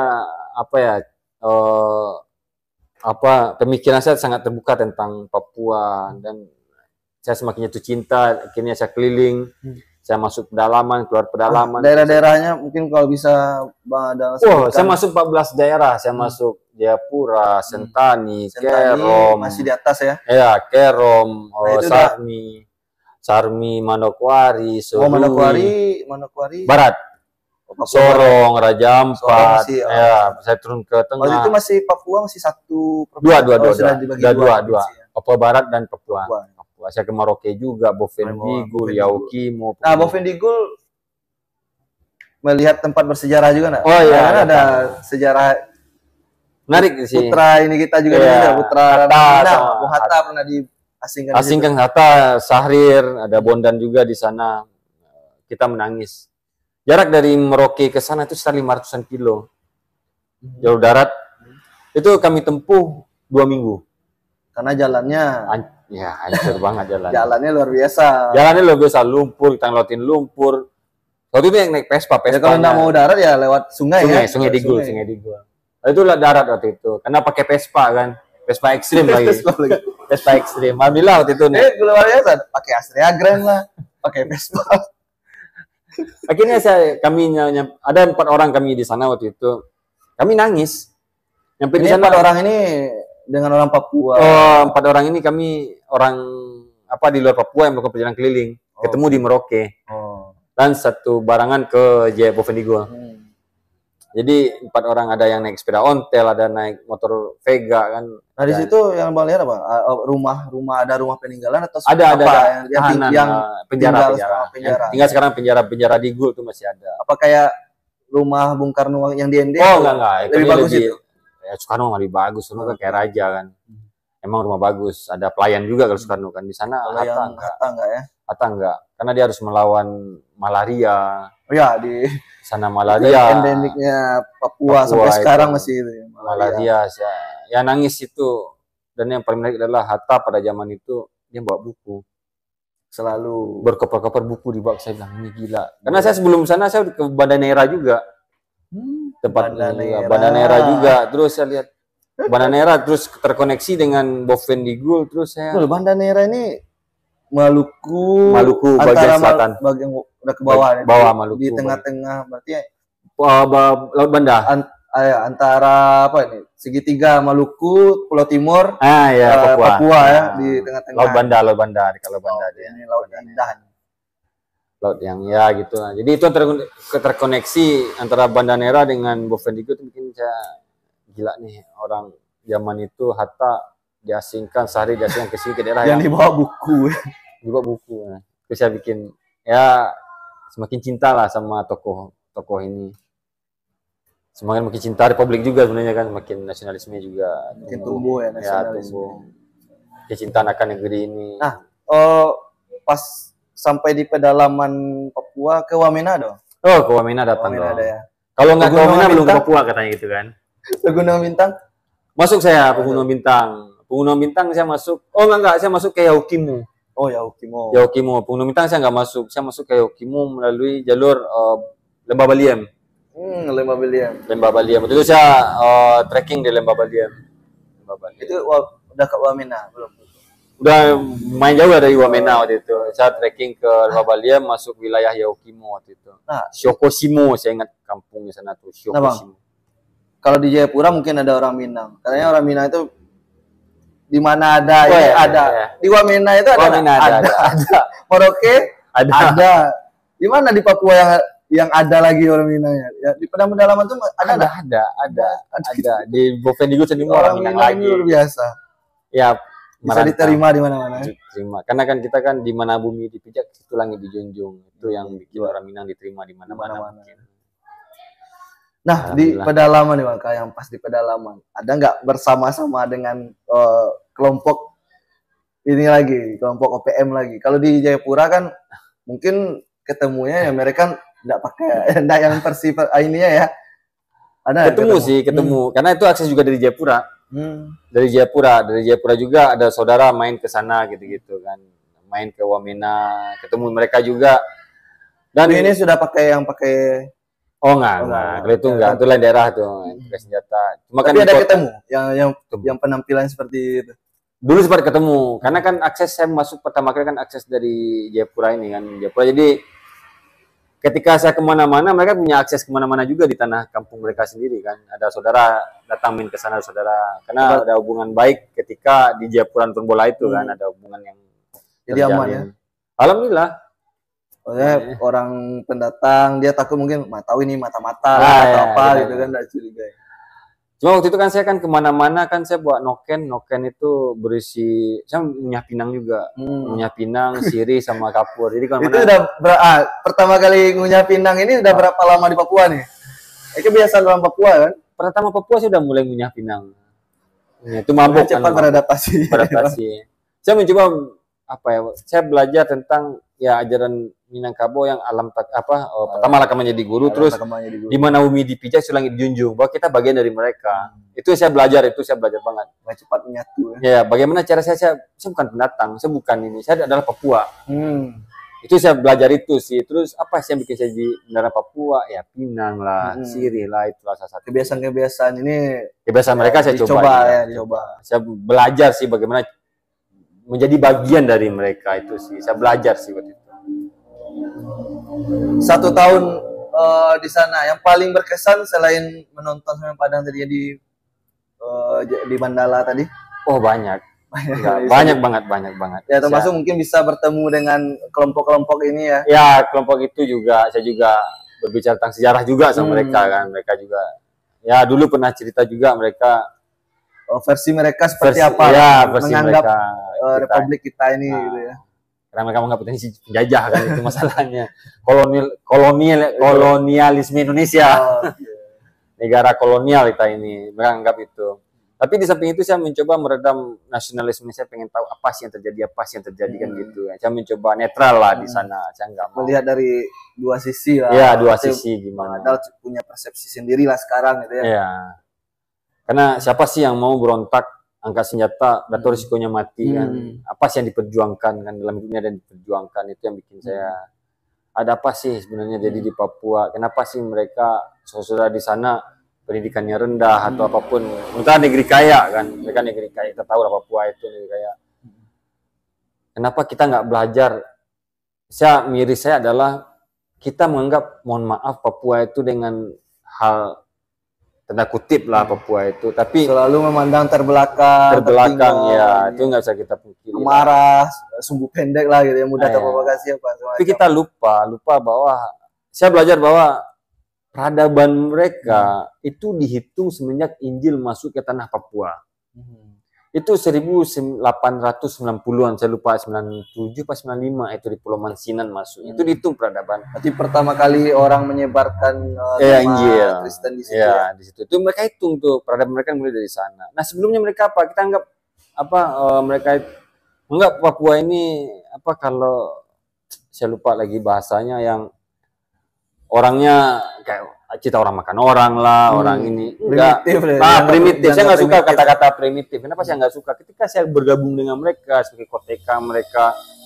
pemikiran saya sangat terbuka tentang Papua, dan saya semakin jatuh cinta. Akhirnya saya keliling, saya masuk pedalaman, keluar pedalaman. Daerah-daerahnya mungkin kalau bisa Bang Adal. Saya masuk 14 daerah, saya masuk Jayapura, Sentani, Kerom, masih di atas ya? Ya, Kerom, Sarmi, Manokwari, Manokwari Barat. Sorong, Raja Ampat, saya turun ke tengah. Waktu itu masih Papua masih satu dua. Papua Barat dan Papua. Saya ke Merauke juga, Bovendigul, Yaukimo. Nah, Bovendigul melihat tempat bersejarah juga nggak? Oh iya, ada sejarah menarik sih. Putra ini kita juga putra Bung Hatta pernah diasingkan Hatta, Sahrir, ada Bondan juga di sana. Kita menangis. Jarak dari Merauke ke sana itu sekitar 500-an kilo. Jalur darat. Itu kami tempuh 2 minggu. Karena jalannya hancur banget jalannya. Jalannya luar biasa. Lumpur, kita ngelewatin lumpur. Waktu itu yang naik Vespa. Ya, kalau nggak mau darat ya lewat sungai. Sungai Digul. Itu lah darat waktu itu. Karena pakai Vespa kan. Vespa ekstrim lagi. Vespa ekstrim. Alhamdulillah waktu itu nih. Luar biasa. Pakai Astrea Grand lah. Pakai Vespa. Akhirnya ada 4 orang kami di sana waktu itu. Kami nangis. Ini 4 orang ini dengan orang Papua. 4 orang ini kami orang di luar Papua yang melakukan perjalanan keliling. Ketemu di Merauke. Dan satu barangan ke Bovendigul. Jadi 4 orang, ada yang naik sepeda ontel, ada naik motor Vega kan. Nah di situ yang Bang lihat apa? Ada rumah peninggalan atau ada yang penjara. Tinggal sekarang penjara Digul itu masih ada. Apa kayak rumah Bung Karno yang di ND? Oh enggak. Lebih bagus itu. Ya Soekarno lebih bagus, Soekarno kan kayak raja kan. Emang rumah bagus, ada pelayan juga kalau Soekarno kan. Di sana Hatta enggak ya? Hatta enggak, karena dia harus melawan malaria. Oh ya, di sana malaria. Endemiknya Papua sampai sekarang masih itu ya, malaria. Ya nangis itu. Dan yang paling menarik adalah Hatta pada zaman itu dia bawa buku. Selalu berkoper-koper buku dibawa. Saya bilang ini gila. Karena saya sebelum sana saya ke Bandanera juga. Tempat Bandanera juga. Terus saya lihat Bandanera terus terkoneksi dengan Bovendigul, terus saya Bandanera ini Maluku bagian selatan, bagian udah ke bawah, bawah Maluku, di tengah-tengah berarti Laut Banda. Antara apa ini? Segitiga Maluku, Pulau Timur, Papua ya di tengah-tengah. Laut Banda di Laut Banda dia. Ini laut indah. Laut yang gitu lah. Jadi itu terkoneksi antara Bandanera dengan Bovendigul. Itu bikin saya gila nih, orang zaman itu Hatta diasingkan, Sahrir diasingkan ke sini, ke daerah yang dibawa buku. Itu saya bikin semakin cinta lah sama tokoh ini. Semakin makin cinta Republik juga sebenarnya kan, makin nasionalisme juga makin tumbuh ya nasionalisme. Kecintaan akan negeri ini. Nah, pas sampai di pedalaman Papua ke Wamena dong. Oh, ke Wamena datang dong. Ya. Kalau nggak ke Wamena belum ke Papua katanya gitu kan. Pegunungan Bintang? Masuk saya Pegunungan Bintang. Pegunungan Bintang saya masuk. Oh enggak, saya masuk ke Yaukimo. Oh, Yaukimo. Yaukimo. Penglumintang saya nggak masuk. Saya masuk ke Yaukimo melalui jalur Lembah Baliem. Lembah Baliem. Lembah Baliem. Itu saya trekking di Lembah Baliem. Itu udah ke Wamena belum? Udah main jauh dari Wamena waktu itu. Saya trekking ke Lembah Baliem, masuk wilayah Yaukimo waktu itu. Nah, Shokosimo, saya ingat kampungnya sana tuh, Shokosimo. Kalau di Jayapura mungkin ada orang Minang. Katanya orang Minang itu di mana ada Ya. Di Wamena itu ada. Merauke ada. Di mana di Papua yang ada lagi orang Minangnya? Ya, di Padang Pedalaman tuh ada. Di Bovendigul sendiri orang Minang lagi. Luar biasa. Ya, bisa diterima di mana-mana. Diterima. Karena kan kita kan di mana bumi dipijak, itu langit dijunjung. Itu yang bikin orang Minang diterima di mana-mana. Nah, di pedalaman nih Bang, yang pas di pedalaman, ada nggak bersama-sama dengan kelompok ini lagi, kelompok OPM lagi? Kalau di Jayapura kan mungkin ketemunya ya mereka nggak pakai yang Persib ininya ya. Ada ketemu. Karena itu akses juga dari Jayapura. Dari Jayapura juga ada saudara main ke sana gitu-gitu kan. Main ke Wamena, ketemu mereka juga. Dan ini sudah pakai Oh enggak. Kalau itu enggak, itu lain daerah tuh, pakai senjata. Cuma tapi kan ada ketemu yang penampilan seperti itu. Dulu sempat ketemu, karena kan akses saya masuk pertama kali kan akses dari Jayapura ini kan, Jayapura. Jadi ketika saya kemana-mana, mereka punya akses kemana-mana juga di tanah kampung mereka sendiri kan. Ada saudara datang main ke sana, saudara. Karena ada hubungan baik ketika di Jayapura nonton bola itu kan, ada hubungan yang jadi aman ya. Alhamdulillah. Orang pendatang dia takut mungkin tahu ini mata-mata atau apa gitu kan, nggak curiga. Cuma waktu itu kan saya kan kemana-mana kan saya bawa noken itu berisi, saya Munyah Pinang juga, Munyah Pinang, sirih sama kapur. Jadi kalau itu udah pertama kali ngunyah Pinang ini udah berapa lama di Papua nih? Kebiasaan orang Papua kan? Pertama Papua saya udah mulai ngunyah Pinang. Itu mabuk cepat beradaptasi. Saya mencoba saya belajar tentang ajaran Minangkabau yang pertama lah menjadi guru, terus di mana bumi dipijak langit dijunjung, bahwa kita bagian dari mereka. Itu saya belajar banget. Cepat menyatu. Ya, bagaimana cara saya bukan pendatang, saya bukan ini, saya adalah Papua. Itu saya belajar itu sih. Terus apa sih yang bikin saya di negara Papua? Ya Pinang lah, sirih lah, itulah salah satu. Kebiasaan ini. Kebiasaan mereka saya coba. Saya belajar sih bagaimana menjadi bagian dari mereka itu sih. Saya belajar sih waktu itu. 1 tahun di sana yang paling berkesan selain menonton Semen Padang tadi di Mandala tadi? Oh banyak banget. Ya termasuk mungkin bisa bertemu dengan kelompok-kelompok ini ya? Ya kelompok itu juga saya juga berbicara tentang sejarah juga sama mereka kan. Mereka juga ya dulu pernah cerita juga mereka versi mereka seperti apa? Ya versi menganggap mereka Republik kita ini gitu ya. Karena mereka menganggap ini penjajah kan, itu masalahnya. Kolonialisme Indonesia. Negara kolonial kita ini, mereka anggap itu. Tapi di samping itu saya mencoba meredam nasionalisme, saya pengen tahu apa sih yang terjadi kan gitu. Saya mencoba netral lah di sana, saya nggak mau. Melihat dari dua sisi lah. Ya, dua sisi gimana. Padahal punya persepsi sendiri lah sekarang gitu ya. Iya. Karena siapa sih yang mau berontak, angkat senjata, atau risikonya mati kan? Apa sih yang diperjuangkan kan dalam hidupnya dan diperjuangkan, itu yang bikin saya ada apa sih sebenarnya jadi di Papua? Kenapa sih mereka saudara di sana pendidikannya rendah atau apapun? Mereka negeri kaya kan? Mereka negeri kaya, kita tahu lah Papua itu negeri kaya. Kenapa kita nggak belajar? Miris saya adalah kita menganggap, mohon maaf, Papua itu dengan hal tanda kutip lah Papua itu, tapi selalu memandang terbelakang ya, itu nggak bisa kita pungkiri. Marah, sumbu pendek lah gitu ya, mudah terprovokasi apa. Tapi kita lupa bahwa saya belajar bahwa peradaban mereka itu dihitung semenjak Injil masuk ke tanah Papua. Itu 1890-an, saya lupa 97 pas 95 itu di Pulau Mansinan masuk. Itu dihitung peradaban. Berarti pertama kali orang menyebarkan Injil Kristen di situ. Ya, di situ. Itu mereka hitung tuh peradaban mereka mulai dari sana. Nah, sebelumnya mereka apa? Kita anggap mereka anggap Papua ini kalau saya lupa lagi bahasanya, yang orangnya kayak kita orang makan orang lah, orang ini primitif. Saya nggak suka kata-kata primitif. Kenapa saya nggak suka? Ketika saya bergabung dengan mereka sebagai koteka mereka,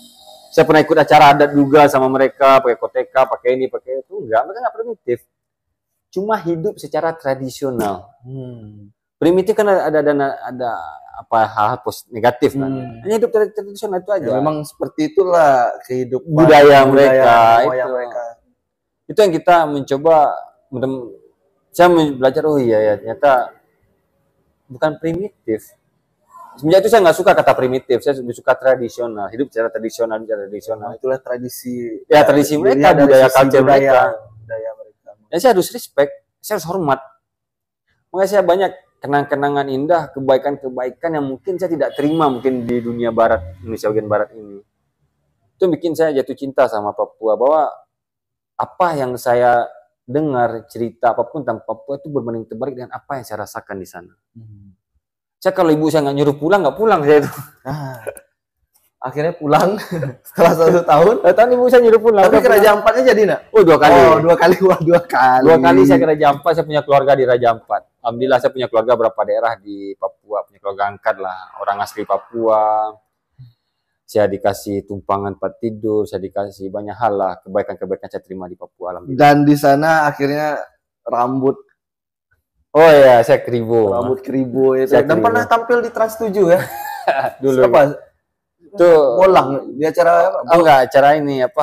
Saya pernah ikut acara adat juga sama mereka, pakai koteka, pakai ini, pakai itu. Enggak, mereka nggak primitif. Cuma hidup secara tradisional. Primitif kan ada apa hal negatif kan. Hanya hidup tradisional itu aja. Ya, memang seperti itulah kehidupan budaya mereka. Itu yang kita mencoba. Saya belajar, oh iya ya, ternyata bukan primitif. Semenjak itu saya nggak suka kata primitif, saya lebih suka tradisional, hidup secara tradisional. Itulah tradisi. Ya, tradisi mereka, budaya culture mereka. Ya, saya harus respect, saya harus hormat. Makanya saya banyak kenang-kenangan indah, kebaikan-kebaikan yang mungkin saya tidak terima mungkin di dunia barat, Indonesia bagian barat ini. Itu bikin saya jatuh cinta sama Papua, bahwa apa yang saya dengar, cerita apapun tentang Papua itu berbanding terbalik dengan apa yang saya rasakan di sana. Saya kalau ibu saya nggak nyuruh pulang, nggak pulang saya itu. Akhirnya pulang setelah 1 tahun. Tahun ibu saya nyuruh pulang. Tapi ke Raja Ampat jadi nak? Oh, 2 kali. Oh, 2 kali. Wah, 2 kali. 2 kali saya ke Raja Ampat, saya punya keluarga di Raja Ampat. Alhamdulillah saya punya keluarga berapa daerah di Papua, punya keluarga angkat lah, orang asli Papua. Saya dikasih tumpangan tempat tidur, saya dikasih banyak hal lah, kebaikan-kebaikan saya terima di Papua. Alhamdulillah. Dan di sana akhirnya rambut. Oh ya, saya keribo. Rambut keribo itu. Dan pernah tampil di Trans 7 ya? Dulu. Apa? Itu bolang di acara apa? Oh enggak, acara ini apa?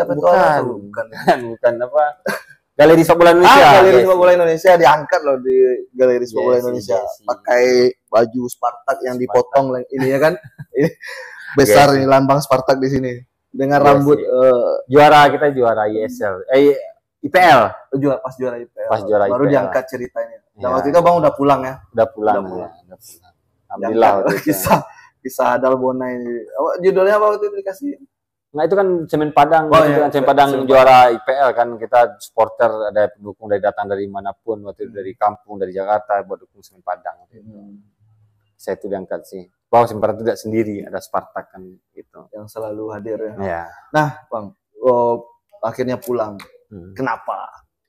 Bukan apa? Galeri Sepak Bola Indonesia. Galeri Sepak Bola Indonesia diangkat loh di Galeri Sepak Bola Indonesia. Pakai baju Spartak yang dipotong ini ya kan? Ini besar ini lambang Spartak di sini. Dengan rambut kita juara ISL. IPL. Pas juara IPL. IPL. Baru diangkat ceritanya. Dan waktu itu Bang udah pulang ya? Udah pulang. Alhamdulillah. Kisah Dalbona ini. Judulnya apa waktu itu dikasih? Nah itu kan Semen Padang, Semen Padang juara IPL kan, kita supporter ada pendukung datang dari manapun, waktu itu dari kampung, dari Jakarta buat dukung Semen Padang. Saya itu diangkat sih. Bahwa Semen Padang tidak sendiri, ada Spartak kan itu. Yang selalu hadir ya. Ya. Nah Bang, akhirnya pulang. Kenapa?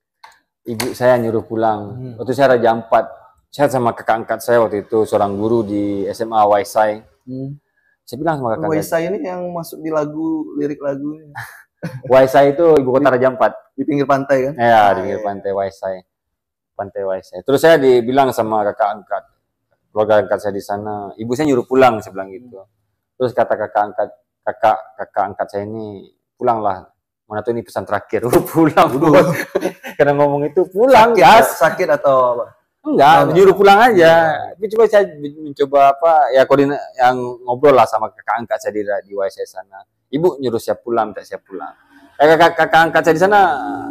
Ibu saya nyuruh pulang. Waktu saya Raja Ampat, saya sama kakak angkat saya waktu itu seorang guru di SMA Waisai. Saya bilang sama kakak. Waisai ini yang masuk di lirik lagu. Waisai itu ibu kota Raja Ampat. Di pinggir pantai kan? Ya, di pinggir pantai Waisai. Pantai Waisai. Terus saya dibilang sama kakak angkat, keluarga angkat saya di sana, ibu saya nyuruh pulang, saya bilang gitu. Terus kata kakak angkat saya ini, pulanglah. Mana tuh ini pesan terakhir, pulang. Karena ngomong itu pulang, gas. Sakit atau apa? Enggak, nyuruh pulang aja. Tapi coba saya mencoba yang ngobrol lah sama kakak angkat saya di WC sana. Ibu nyuruh saya pulang, tak saya pulang. Kakak angkat saya di sana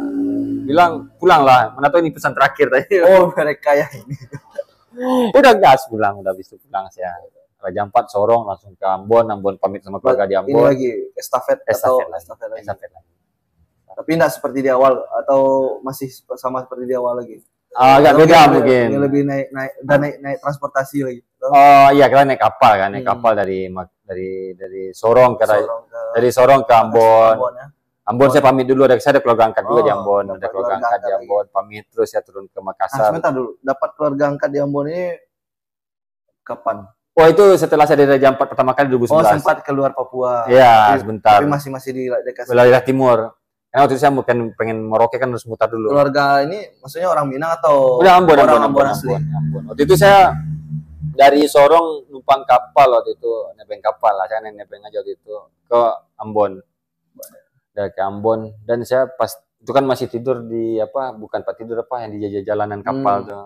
bilang pulanglah. Mana tahu ini pesan terakhir tadi. Oh, mereka yang ini. Udah gas pulang, udah habis itu pulang saya. Raja Ampat Sorong langsung ke Ambon pamit sama keluarga di Ambon. Ini lagi estafet lagi. Tapi enggak seperti di awal atau masih sama seperti di awal lagi? Agak beda mungkin. Lebih naik transportasi lagi. Oh iya, kita naik kapal kan, kapal dari Sorong dari Sorong ke Ambon. Ambon saya pamit dulu, saya ada keluarga angkat juga di Ambon, ada keluarga angkat di Ambon, pamit terus saya turun ke Makassar. Sebentar dulu, dapat keluarga angkat di Ambon ini kapan? Oh itu setelah saya dari Raja Ampat pertama kali 2011. Oh sempat keluar Papua. Iya, sebentar. Tapi masih di daerah timur. Karena waktu itu saya pengen Merauke kan harus mutar dulu. Keluarga ini maksudnya orang Minang atau udah Ambon asli? Ambon. Waktu itu saya dari Sorong numpang kapal waktu itu, nebeng kapal lah, saya nebeng aja waktu itu ke Ambon. Dari ke Ambon dan saya pas itu kan masih tidur di bukan tidur yang di jalanan kapal tuh.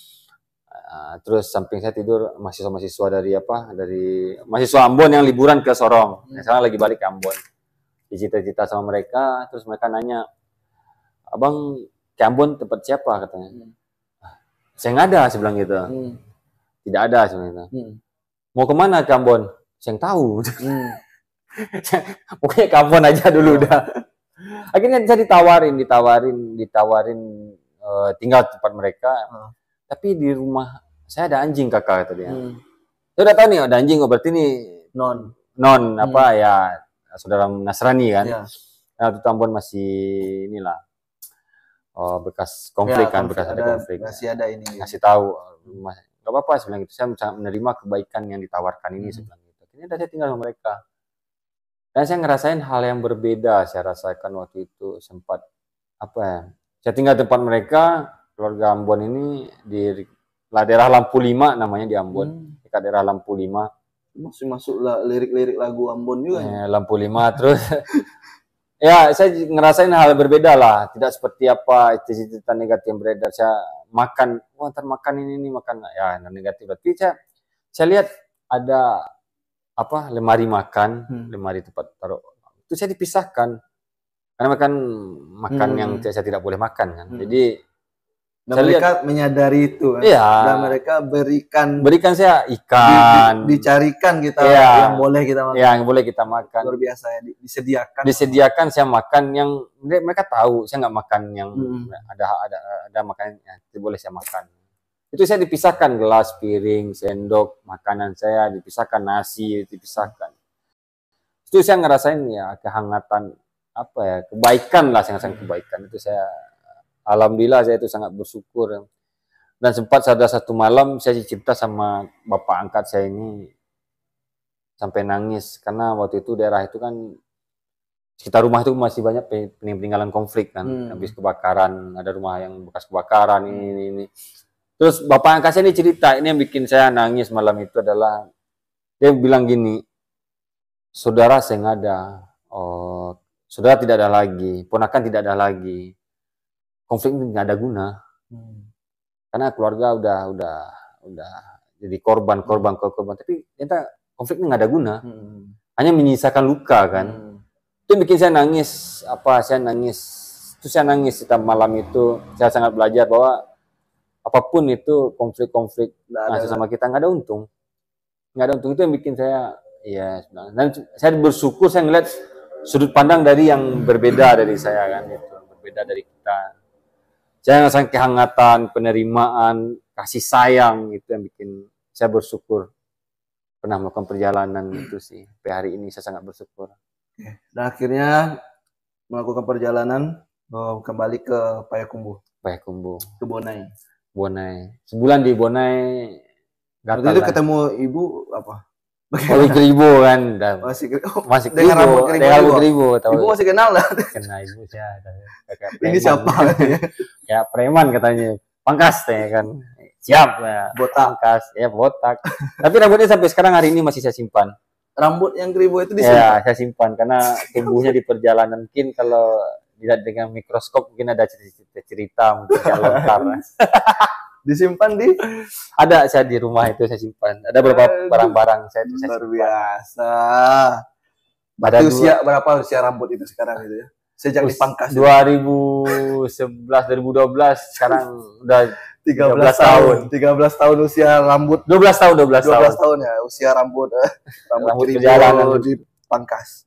Terus samping saya tidur mahasiswa dari mahasiswa Ambon yang liburan ke Sorong. Sekarang lagi balik ke Ambon. Dicita-cita sama mereka, terus mereka nanya, abang ke Ambon tempat siapa katanya? Saya nggak ada, saya bilang gitu. Tidak ada sebenarnya. Mau kemana ke Ambon? Saya tahu. Pokoknya ke Ambon aja dulu udah. Akhirnya saya ditawarin tinggal tempat mereka. Tapi di rumah saya ada anjing kakak kata dia. Saya udah tahu nih ada anjing, berarti ini non saudara Nasrani kan. Nah, itu Ambon masih inilah bekas konflik kan, bekas ada konflik. Masih ada ini. Ngasih tahu, nggak apa-apa sebenarnya gitu. Saya menerima kebaikan yang ditawarkan ini sebenarnya gitu. Ini udah saya tinggal sama mereka. Dan saya ngerasain hal yang berbeda. Saya rasakan waktu itu sempat apa ya? Saya tinggal tempat mereka, keluarga Ambon ini di daerah Lampu 5 namanya di Ambon, dekat daerah Lampu 5. Masih masuk lirik-lirik lagu Ambon juga. Lampu 5 terus. Ya, saya ngerasain hal berbeda lah. Tidak seperti apa cerita negatif yang beredar. Saya makan, ntar makan ini makan ya negatif. Tapi saya lihat ada apa lemari makan, lemari tempat taruh. Itu saya dipisahkan. Karena makan yang saya tidak boleh makan kan. Jadi dan mereka menyadari itu kan. Iya. Dan mereka berikan saya ikan. Dicarikan kita yang boleh kita makan. Yang boleh kita makan. Luar biasa ya, disediakan. Disediakan saya makan yang mereka tahu saya nggak makan yang ada makanan yang tidak boleh saya makan. Itu saya dipisahkan gelas, piring, sendok, makanan saya dipisahkan, nasi dipisahkan. Itu saya ngerasain ya kehangatan apa ya, kebaikan lah, sangat-sangat kebaikan. Itu saya alhamdulillah saya itu sangat bersyukur. Dan sempat ada satu malam saya cerita sama bapak angkat saya ini sampai nangis karena waktu itu daerah itu kan sekitar rumah itu masih banyak peninggalan konflik kan, habis kebakaran, ada rumah yang bekas kebakaran ini. Terus bapak angkat saya ini cerita, ini yang bikin saya nangis malam itu adalah dia bilang gini, saudara saya nggak ada, saudara tidak ada lagi, ponakan tidak ada lagi, konflik ini nggak ada guna, karena keluarga udah jadi korban, tapi ternyata konflik ini nggak ada guna, hanya menyisakan luka kan. Itu bikin saya nangis, saya nangis setiap malam itu. Saya sangat belajar bahwa apapun itu konflik sama kita nggak ada untung, itu yang bikin saya ya. Dan saya bersyukur saya ngeliat sudut pandang dari yang berbeda dari saya kan, itu berbeda dari kita. Saya ngerasain kehangatan, penerimaan, kasih sayang, itu yang bikin saya bersyukur pernah melakukan perjalanan itu sih. Sampai hari ini saya sangat bersyukur. Dan akhirnya melakukan perjalanan kembali ke Payakumbuh. Ke Bonai. Sebulan di Bonai. Waktu itu ketemu ibu apa? Ibu kan. Masih dengan rambut keribu. Ibu masih kenal lah. Kenal ibu saya. Ini siapa? Ya preman katanya. Pangkas ya kan. Siap ya. Botak. Pangkas. Ya botak. Tapi rambutnya sampai sekarang hari ini masih saya simpan. Rambut yang keribu itu disimpan? Ya, saya simpan karena tumbuhnya di perjalanan. Mungkin kalau dilihat dengan mikroskop mungkin ada cerita mungkin lontar. Disimpan di? Ada saya di rumah itu saya simpan. Ada beberapa barang-barang saya itu saya simpan. Luar biasa. Berapa usia rambut itu sekarang itu ya? Sejak dipangkas. 2011 2012 sekarang udah 13 tahun usia rambut. 12 tahun ya usia rambut perjalanan dipangkas.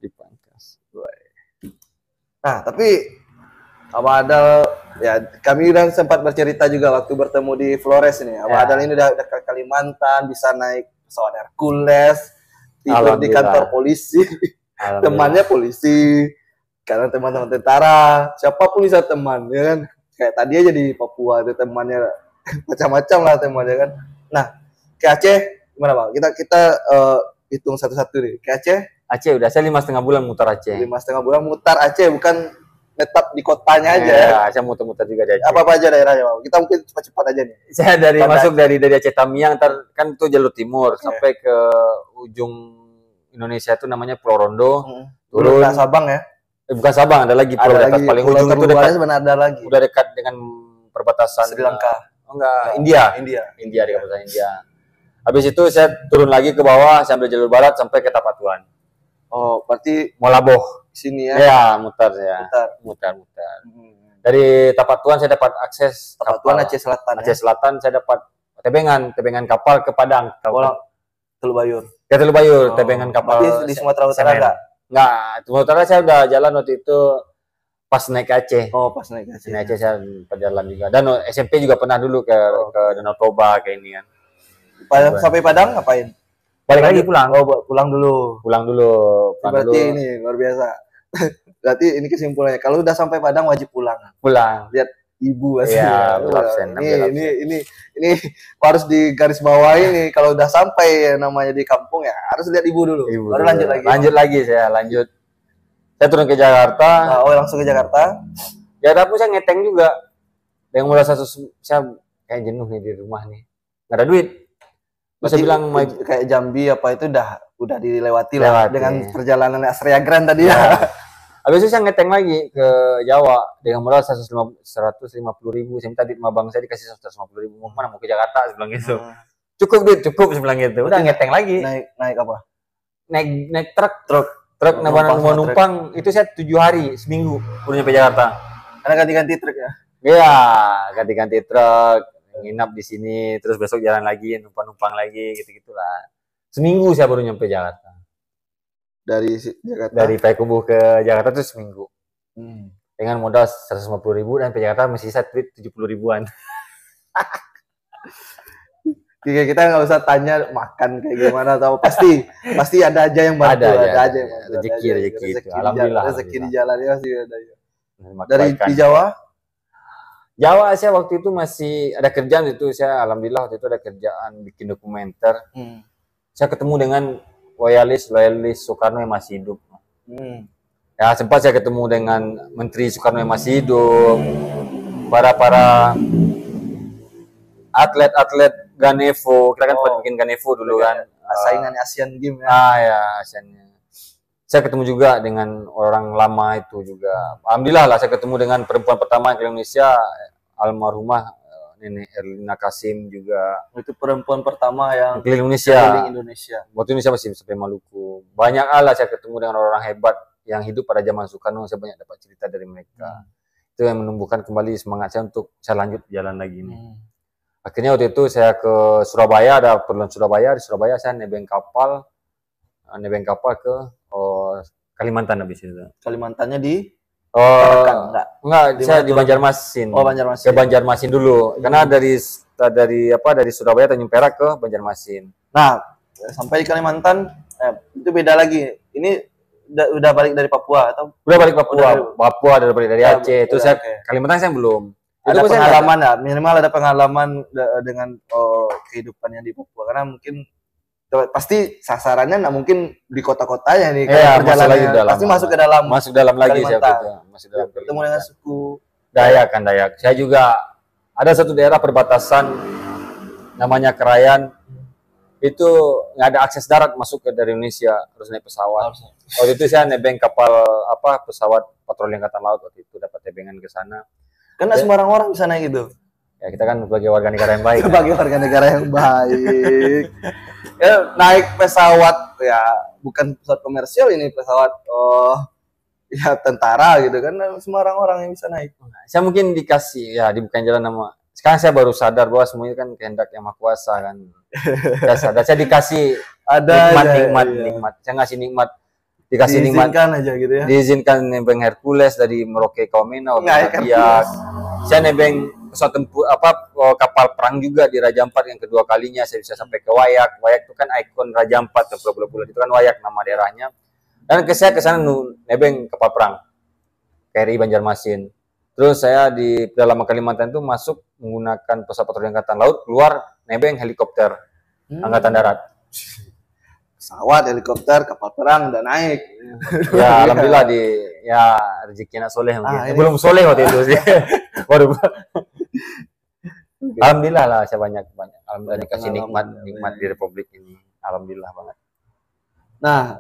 Nah, tapi Abah Adal ya kami udah sempat bercerita juga waktu bertemu di Flores ini. Abah Adal ini udah ke Kalimantan, bisa naik pesawat Hercules, tidur di kantor polisi. Temannya polisi, karena teman-teman tentara, siapapun bisa teman, ya kan? Kayak tadi aja di Papua itu temannya macam-macam lah temannya kan. Nah, ke Aceh gimana Bang? Kita hitung satu-satu nih. Ke Aceh udah saya 5,5 bulan mutar Aceh. 5,5 bulan mutar Aceh, bukan tetap di kotanya aja. Ya, saya muter-muter juga di Aceh. Apa aja daerahnya Bang? Kita mungkin cepat-cepat aja nih. Saya masuk dari Aceh Tamiang, kan itu jalur timur sampai ke ujung Indonesia itu namanya Pulau Rondo. Turun ke Sabang ya? Bukan Sabang, ada lagi pulau dekat paling ujung itu dekat. Ada lagi. Udah dekat dengan perbatasan Sri Lanka. Enggak, India di kawasan India. Habis itu saya turun lagi ke bawah, saya ambil jalur barat sampai ke Tapatuan. Oh, berarti Molaboh sini ya? Ya, mutar. Dari Tapatuan saya dapat akses Tapatuan Aceh Selatan. Aceh Selatan saya dapat tebengan kapal ke Padang. Teluk Bayur. Ya Teluk Bayur, tebengan kapal. Di Sumatera Utara enggak, Sumatera Utara saya udah jalan waktu itu pas naik ke Aceh. Oh, pas naik ke Aceh. Naik Aceh saya perjalanan juga. Dan SMP juga pernah dulu ke Danau Toba kayak ini kan. Sampai Padang ngapain? Balik lagi pulang. Oh, pulang dulu. Berarti ini luar biasa. Berarti ini kesimpulannya. Kalau udah sampai Padang wajib pulang. Lihat ibu ya, ini harus digarisbawahi nih. Kalau udah sampai namanya di kampung ya harus lihat ibu dulu. Baru lanjut lagi. Lanjut Saya turun ke Jakarta. Oh, langsung ke Jakarta. Jakarta pun saya ngeteng juga. Dengan modal saya kayak jenuh nih di rumah nih. Nggak ada duit. Saya bilang kayak Jambi apa itu udah dilewati lah dengan perjalanan Astrea Grand tadi ya. Habis itu saya ngeteng lagi ke Jawa dengan modal 150.000. Saya minta duit sama bang saya dikasih 150.000. Mau mana? Mau ke Jakarta, saya bilang gitu. Cukup duit, cukup, saya bilang gitu. Udah ngeteng lagi. Naik apa? Naik truk mau numpang itu saya 7 hari seminggu baru nyampe Jakarta. Karena ganti-ganti truk ya? Iya, ganti-ganti truk, nginap di sini, terus besok jalan lagi, numpang lagi, gitu-gitulah. Seminggu saya baru nyampe Jakarta. Dari Jakarta? Dari Payakumbuh ke Jakarta itu seminggu. Dengan modal 150.000 dan sampai Jakarta masih sisa duit 70.000-an. Kita nggak usah tanya makan kayak gimana, atau pasti ada aja yang bantu, ada aja yang bantu. Rezeki itu. Alhamdulillah. Rezeki di jalannya pasti ada ya. Dari di Jawa? Jawa saya waktu itu masih ada kerjaan itu, saya alhamdulillah waktu itu ada kerjaan bikin dokumenter. Saya ketemu dengan loyalis Soekarno yang masih hidup. Ya sempat saya ketemu dengan Menteri Soekarno yang masih hidup, para atlet Ganevo, kita kan bikin Ganevo dulu kan. Saingan Asian Games ya. Ya, Asiannya. Saya ketemu juga dengan orang lama itu juga. Alhamdulillah lah saya ketemu dengan perempuan pertama ke Indonesia, almarhumah Nenek Erlina Kasim juga. Itu perempuan pertama yang keliling Indonesia. Waktu ini saya masih sampai Maluku. Banyak lah saya ketemu dengan orang hebat yang hidup pada zaman Soekarno. Saya banyak dapat cerita dari mereka. Itu yang menumbuhkan kembali semangat saya untuk saya lanjut jalan lagi ini. Akhirnya waktu itu saya ke Surabaya, ada perluan Surabaya. Di Surabaya saya nebeng kapal ke Kalimantan habis itu. Kalimantannya di? Enggak, saya di Banjarmasin. Oh, Banjarmasin. Ke Banjarmasin dulu. Karena dari Surabaya Tanjung Perak ke Banjarmasin. Nah, sampai di Kalimantan itu beda lagi. Ini udah balik dari Papua atau? Udah balik Papua. Papua udah balik dari Aceh. Terus saya Kalimantan saya belum. Ada pengalaman ya, minimal ada pengalaman dengan kehidupan yang di Papua, karena mungkin pasti sasarannya nggak mungkin di kota-kotanya nih, perjalanannya pasti masuk dalam lagi ketemu dengan suku Dayak. Saya juga ada satu daerah perbatasan namanya Krayan, itu nggak ada akses darat masuk ke dari Indonesia, harus naik pesawat. Waktu itu saya nebeng kapal pesawat patroli angkatan laut, waktu itu dapat tebengan ke sana. Karena semua orang bisa naik gitu. Ya kita kan sebagai warga negara yang baik. Sebagai warga negara yang baik. Ya, naik pesawat ya bukan pesawat komersial, ini pesawat ya tentara gitu kan. Semua orang yang bisa naik. Saya mungkin dikasih dibukain jalan nama. Sekarang saya baru sadar bahwa semuanya kan kehendak Yang Maha Kuasa kan. Saya sadar, saya dikasih nikmat. Saya ngasih nikmat. Dikasih diizinkan aja gitu ya. Diizinkan nebeng Hercules dari Merauke Kaumena, Biak. Saya nebeng pesawat tempur kapal perang juga di Raja Ampat yang kedua kalinya saya bisa sampai ke Wayak. Wayak itu kan ikon Raja Ampat, bulan itu kan Wayak nama daerahnya. Dan saya ke sana nebeng kapal perang KRI Banjarmasin. Terus saya di dalam Kalimantan itu masuk menggunakan pesawat patroli angkatan laut, keluar nebeng helikopter angkatan darat. Pesawat, helikopter, kapal perang udah naik. Ya alhamdulillah rezeki anak soleh mungkin. Belum soleh waktu itu sih. Waduh. Alhamdulillah lah saya banyak. Alhamdulillah dikasih nikmat di Republik ini. Alhamdulillah banget. Nah,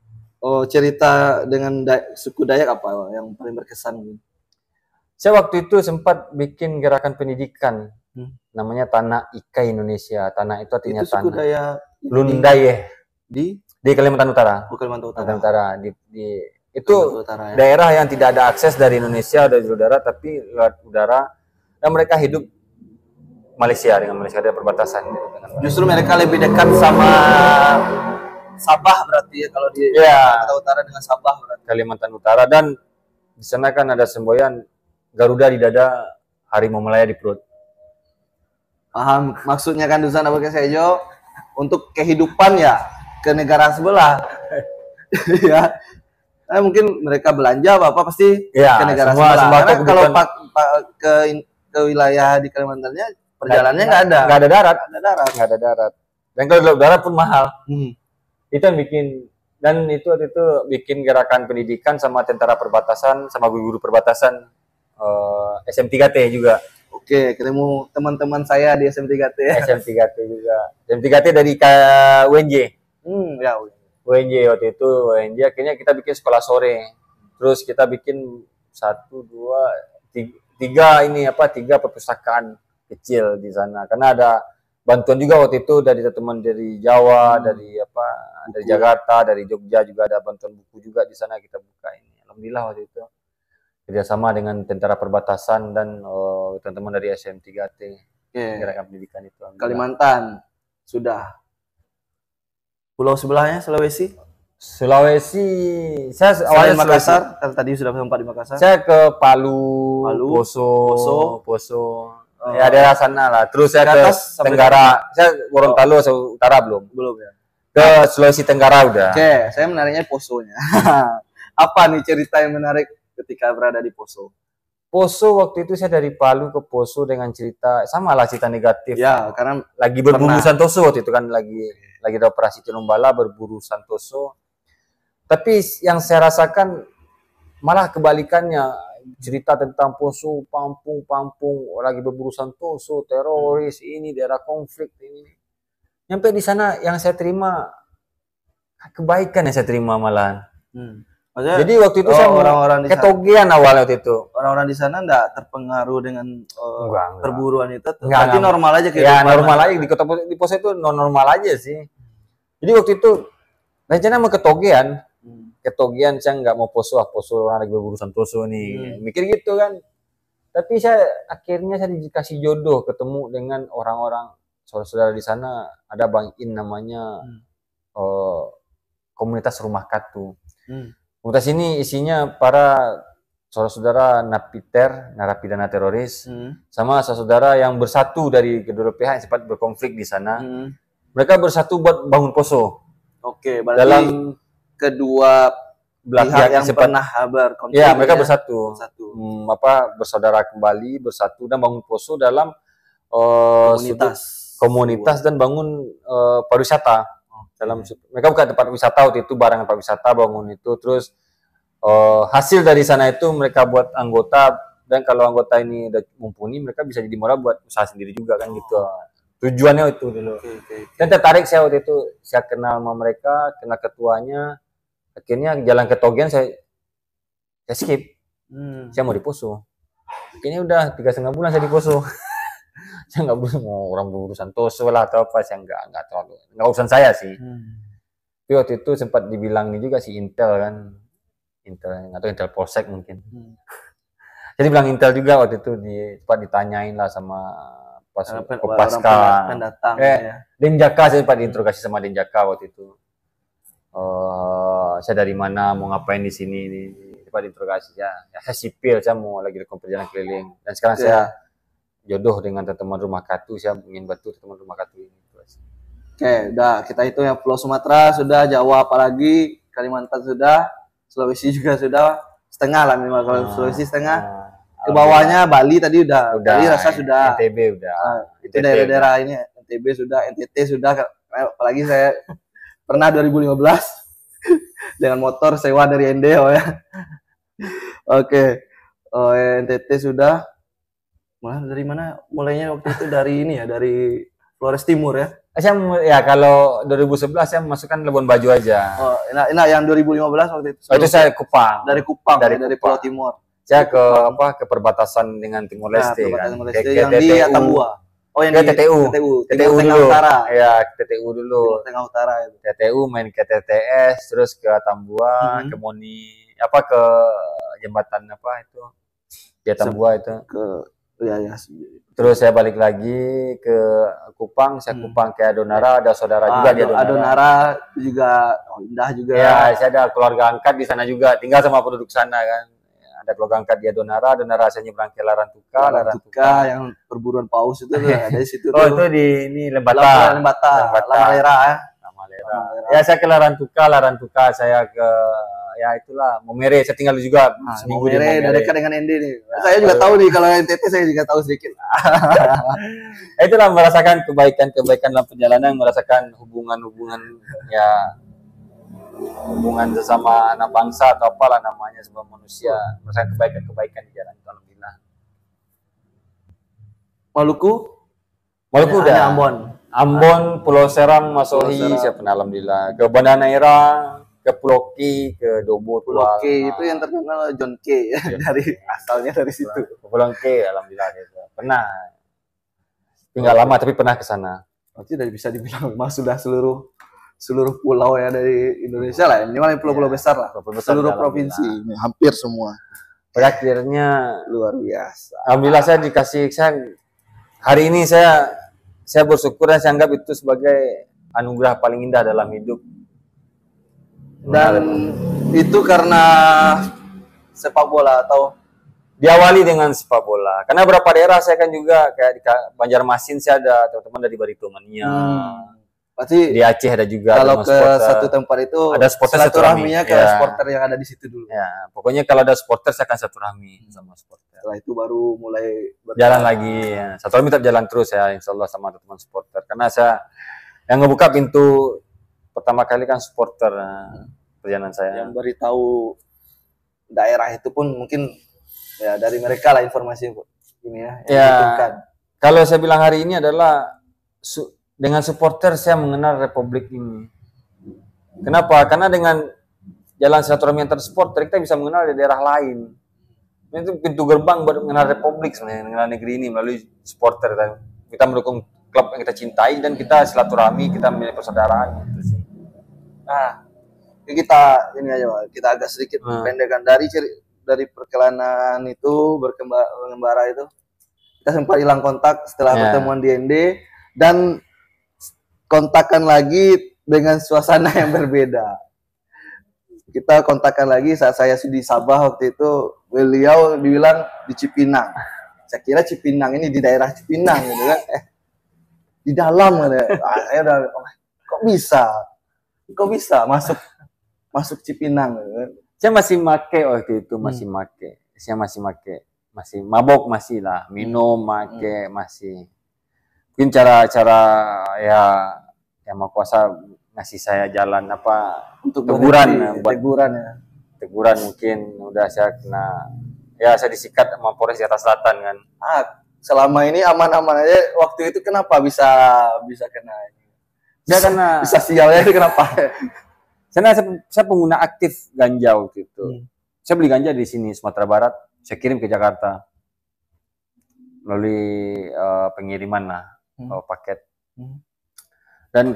cerita dengan suku Dayak apa yang paling berkesan? Saya waktu itu sempat bikin gerakan pendidikan. Namanya Tanah Ika Indonesia. Tanah itu artinya itu suku Dayak Lundaye. Di Kalimantan Utara. Kalimantan Utara. Itu Utara, ya? Daerah yang tidak ada akses dari Indonesia dari udara, tapi lewat udara, dan mereka hidup Malaysia ada perbatasan. Justru mereka lebih dekat sama Sabah berarti ya, kalau di Kalimantan Utara dengan Sabah berarti. Kalimantan Utara, dan di sana kan ada semboyan Garuda di dada, harimau Malaya di perut. Paham maksudnya kan Dusan Abang Sejo untuk kehidupan ya ke negara sebelah. Ya. Mungkin mereka belanja apa pasti ke negara sebelah. Karena kalau ke wilayah di Kalimantannya perjalanannya nggak ada darat. Dan kalau darat pun mahal. Itu yang bikin Dan itu waktu itu bikin gerakan pendidikan sama tentara perbatasan sama guru-guru perbatasan SM3T juga. Oke, ketemu teman-teman saya di SM3T ya. SM3T juga. SM3T dari UNJ. Ya. UNJ waktu itu UNJ akhirnya kita bikin sekolah sore. Terus kita bikin 1, 2, 3 perpustakaan kecil di sana. Karena ada bantuan juga waktu itu dari teman dari Jawa, dari Jakarta, dari Jogja juga ada bantuan buku juga di sana kita buka ini. Alhamdulillah waktu itu kerjasama dengan tentara perbatasan dan teman-teman dari SM3T. Gerakan pendidikan itu. Kalimantan sudah. Pulau sebelahnya Sulawesi, saya awalnya Makassar, tadi sudah sempat di Makassar. Saya ke Palu, Poso. Ya daerah sana lah. Terus saya ke Tenggara. Saya Gorontalo utara belum ya. Ke Sulawesi Tenggara udah. Oke, saya menariknya Posonya. Apa nih cerita yang menarik ketika berada di Poso? Poso waktu itu saya dari Palu ke Poso dengan cerita sama lah, cerita negatif. Ya, karena lagi berburu Santoso waktu itu kan lagi ada operasi Tinombala berburu Santoso. Tapi yang saya rasakan malah kebalikannya, cerita tentang Poso, Pampung lagi berburu Santoso, teroris ini daerah konflik ini. Nyampe di sana yang saya terima kebaikan yang saya terima malahan. Jadi waktu itu saya orang-orang ketogian awalnya waktu itu. Orang-orang di sana enggak terpengaruh dengan perburuan itu. Tapi normal aja ya normal aja di kota di Poso itu normal aja sih. Jadi waktu itu rencana mau ketogian. Ketogian saya nggak mau Poso orang lagi berburu Santoso nih. Mikir gitu kan. Tapi akhirnya saya dikasih jodoh ketemu dengan orang-orang saudara-saudara di sana. Ada Bang In namanya, komunitas Rumah Katu. Komunitas ini isinya para saudara-saudara napiter, narapidana teroris, sama saudara yang bersatu dari kedua pihak yang sempat berkonflik di sana. Mereka bersatu buat bangun Poso. Oke, berarti dalam kedua pihak yang pernah berkonflik. Ya, mereka bersatu. Bersaudara kembali, bersatu dan bangun Poso dalam komunitas dan bangun pariwisata. Mereka buka tempat wisata waktu itu, barangan pariwisata bangun itu. Terus hasil dari sana itu mereka buat anggota, dan kalau anggota ini udah mumpuni mereka bisa jadi modal buat usaha sendiri juga kan gitu. Tujuannya itu dulu. Dan tertarik saya waktu itu, saya kenal sama mereka, kenal ketuanya. Akhirnya jalan ke Togian saya skip. Saya mau di Poso. Akhirnya udah 3,5 bulan saya di Poso. Saya nggak mau orang berburu Santoso lah atau apa, saya nggak terlalu, nggak urusan saya sih. Tapi waktu itu sempat dibilang juga si Intel kan, atau Intel Polsek mungkin. Jadi bilang Intel juga waktu itu sempat ditanyain lah sama Kopaska, Denjaka, saya sempat diinterogasi sama Denjaka waktu itu. Saya dari mana, mau ngapain di sini, sempat diinterogasi ya. Saya sipil, saya mau lagi lakukan perjalanan keliling, dan sekarang saya jodoh dengan teman Rumah Katu, saya ingin bantu teman Rumah Katu ini. Oke, udah kita itu yang Pulau Sumatera sudah, Jawa apalagi, Kalimantan sudah, Sulawesi juga sudah, setengah lah minimal. Kalau Sulawesi setengah, ke bawahnya Bali tadi udah. Bali rasa sudah, NTB udah, itu daerah-daerah ini, NTB sudah, NTT sudah, apalagi saya pernah 2015 dengan motor sewa dari Endeo ya. Oke, NTT sudah. Dari mana mulainya waktu itu? Dari ini ya, dari Flores Timur ya? Ya kalau 2011 saya masukkan Labuan Bajo aja. Nah yang 2015 waktu itu? Itu saya Kupang. Dari Kupang, dari Pulau Timur. Saya ke perbatasan dengan Timor Leste kan. Yang di Atambua. Oh yang ke TTU dulu. Ya, TTU dulu. Tengah Utara itu. TTU main ke TTS, terus ke Atambua, ke Moni, ke jembatan itu? Di Atambua itu. Ya. Terus saya balik lagi ke Kupang, Kupang ke Adonara, ada saudara juga di Adonara. Adonara juga indah juga. Ya, saya ada keluarga angkat di sana juga, tinggal sama penduduk sana kan. Ada keluarga angkat di Adonara saya nyebrang ke Larantuka yang perburuan paus itu ada di situ. Itu di ini Lembata. Lamalera. Ya saya ke Larantuka saya ke itulah Momere, saya tinggal juga seminggu di Momere. Dekat dengan ND nih. Saya juga tahu nih kalau NTT, saya juga tahu sedikit. Itulah merasakan kebaikan dalam perjalanan, merasakan hubungan ya hubungan sesama anak bangsa atau apalah namanya, sebuah manusia merasakan kebaikan di jalan itu, alhamdulillah. Maluku udah. Ambon, Pulau Seram, Masohi, saya pernah alhamdulillah. Ke Banda Neira, ke Pulau K, ke Dobo Pulau K itu yang terkenal John K ya. Dari asalnya dari situ. Pulau K alhamdulillah gitu. Pernah. Tinggal lama tapi pernah ke sana. Berarti udah bisa dibilang memang sudah seluruh pulau ya dari Indonesia lah. Ini malah pulau-pulau besar lah. Seluruh provinsi ini hampir semua. Pada akhirnya luar biasa. Alhamdulillah saya hari ini saya bersyukur dan saya anggap itu sebagai anugerah paling indah dalam hidup. Dan itu karena sepak bola atau diawali dengan sepak bola. Karena beberapa daerah saya kan juga kayak di Banjarmasin saya ada teman-teman dari Barito Mania. Pasti di Aceh ada juga. Kalau ke satu tempat itu ada supporter silaturahminya ke supporter yang ada di situ dulu. Ya, pokoknya kalau ada supporter saya akan silaturahmi sama supporter. Setelah itu baru mulai jalan lagi. Ya. Silaturahmi tetap jalan terus ya, insya Allah sama teman supporter. Karena saya yang ngebuka pintu pertama kali kan supporter perjalanan saya. Yang beritahu daerah itu pun mungkin ya dari mereka lah informasi ini ya. Ya. Kalau saya bilang hari ini adalah dengan supporter saya mengenal Republik ini. Kenapa? Karena dengan jalan silaturahmi antar supporter kita bisa mengenal di daerah lain. Itu pintu gerbang buat mengenal Republik sebenarnya, mengenal negeri ini melalui supporter. Kita mendukung klub yang kita cintai dan kita silaturahmi, kita memilih persaudaraan. Gitu sih. Nah, kita ini aja, kita agak sedikit pendekkan dari perjalanan itu berkembara itu. Kita sempat hilang kontak setelah pertemuan di ND dan kontakkan lagi dengan suasana yang berbeda. Kita kontakkan lagi saat saya di Sabah waktu itu, beliau dibilang di Cipinang. Saya kira Cipinang ini di daerah Cipinang gitu kan. Di dalam saya udah kok bisa masuk Cipinang gitu kan. Saya masih make waktu itu, Saya masih mabok masih lah, minum make masih. Mungkin cara ya mau kuasa ngasih saya jalan untuk teguran teguran mungkin udah saya kena saya disikat sama Polres Jakarta Selatan kan. Selama ini aman-aman aja, waktu itu kenapa bisa kena ini? Karena bisa sialnya itu kenapa? Saya pengguna aktif ganja waktu itu. Saya beli ganja di sini Sumatera Barat, saya kirim ke Jakarta melalui pengiriman lah. Paket. Dan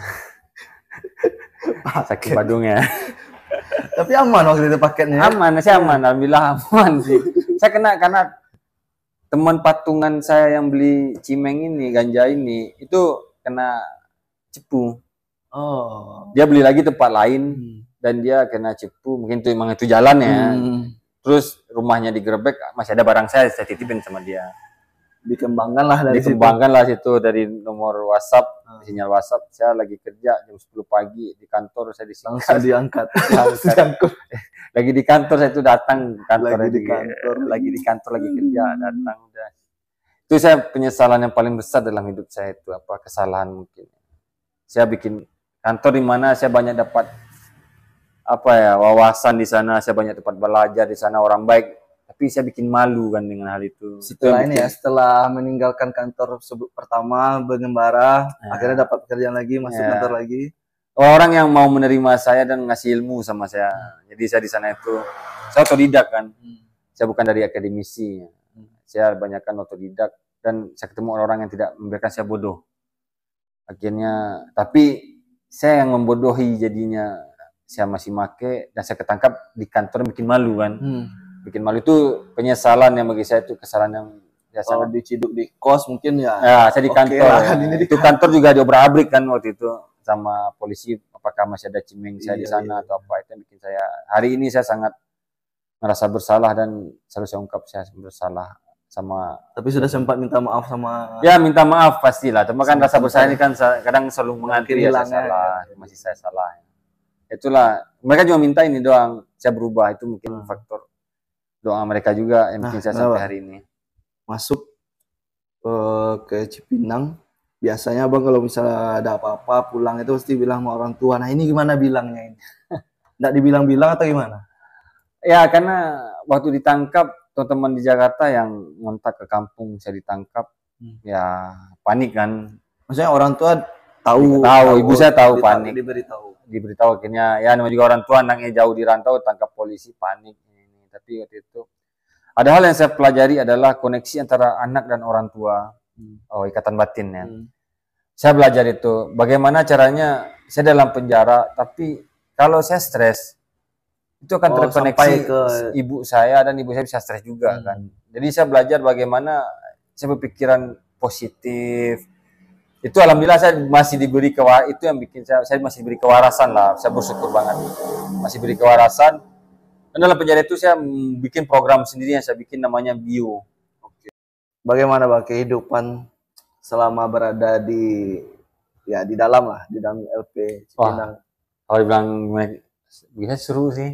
sakit Badung ya. Tapi aman waktu itu paketnya. Saya aman, alhamdulillah aman sih. Saya kena karena teman patungan saya yang beli cimeng ini, ganja ini, itu kena cepu. Dia beli lagi tempat lain dan dia kena cepu, mungkin itu emang itu jalan ya. Terus rumahnya digerebek, masih ada barang saya titipin sama dia. Dikembangkan lah situ dari nomor WhatsApp, sinyal WhatsApp. Saya lagi kerja jam 10 pagi di kantor, saya langsung diangkat. Lagi di kantor saya itu datang lagi di kantor lagi kerja datang udah. Itu saya penyesalan yang paling besar dalam hidup saya itu kesalahan mungkin. Saya bikin kantor di mana saya banyak dapat wawasan di sana, saya banyak tempat belajar di sana, orang baik. Tapi saya bikin malu kan dengan hal itu. Setelah meninggalkan kantor pertama bergembara, akhirnya dapat pekerjaan lagi, masuk kantor lagi. Orang yang mau menerima saya dan ngasih ilmu sama saya. Jadi saya di sana itu, saya otodidak kan. Saya bukan dari akademisi. Saya banyakkan otodidak dan saya ketemu orang-orang yang tidak membiarkan saya bodoh. Akhirnya, tapi saya yang membodohi jadinya. Saya masih make dan saya ketangkap di kantor bikin malu kan. Bikin malu itu penyesalan yang bagi saya itu kesalahan yang sangat diciduk di kos mungkin ya. Saya di kantor. Itu kantor juga diobrak-abrik kan waktu itu sama polisi, apakah masih ada cimeng saya di sana atau apa, itu yang bikin saya hari ini saya sangat merasa bersalah dan selalu saya ungkap saya bersalah sama. Tapi sudah sempat minta maaf sama. Ya minta maaf pastilah. Tapi kan rasa bersalah ini kan kadang selalu menghantui saya salah, masih saya salah. Itulah mereka juga minta ini doang, saya berubah, itu mungkin faktor doa mereka juga yang bikin saya sampai hari ini. Masuk ke Cipinang, biasanya Bang kalau misalnya ada apa-apa pulang itu pasti bilang sama orang tua. Nah ini gimana bilangnya ini? Nggak dibilang-bilang atau gimana? Ya karena waktu ditangkap teman-teman di Jakarta yang ngontak ke kampung saya ditangkap, ya panik kan. Maksudnya orang tua tahu, ibu saya tahu, panik. Diberitahu akhirnya, ya namanya juga orang tua, anaknya jauh di rantau, tangkap polisi, panik. Tapi waktu itu ada hal yang saya pelajari adalah koneksi antara anak dan orang tua. Ikatan batin ya. Saya belajar itu bagaimana caranya saya dalam penjara, tapi kalau saya stres itu akan terkoneksi ke ibu saya, dan ibu saya bisa stres juga kan. Jadi saya belajar bagaimana saya berpikiran positif. Itu alhamdulillah saya masih diberi itu yang bikin saya masih diberi kewarasan lah. Saya bersyukur banget masih diberi kewarasan. Dan dalam penjara itu saya bikin program sendiri yang saya bikin namanya Bio. Bagaimana Bang kehidupan selama berada di dalam LP Cipinang? Kalau dibilang bisa seru sih.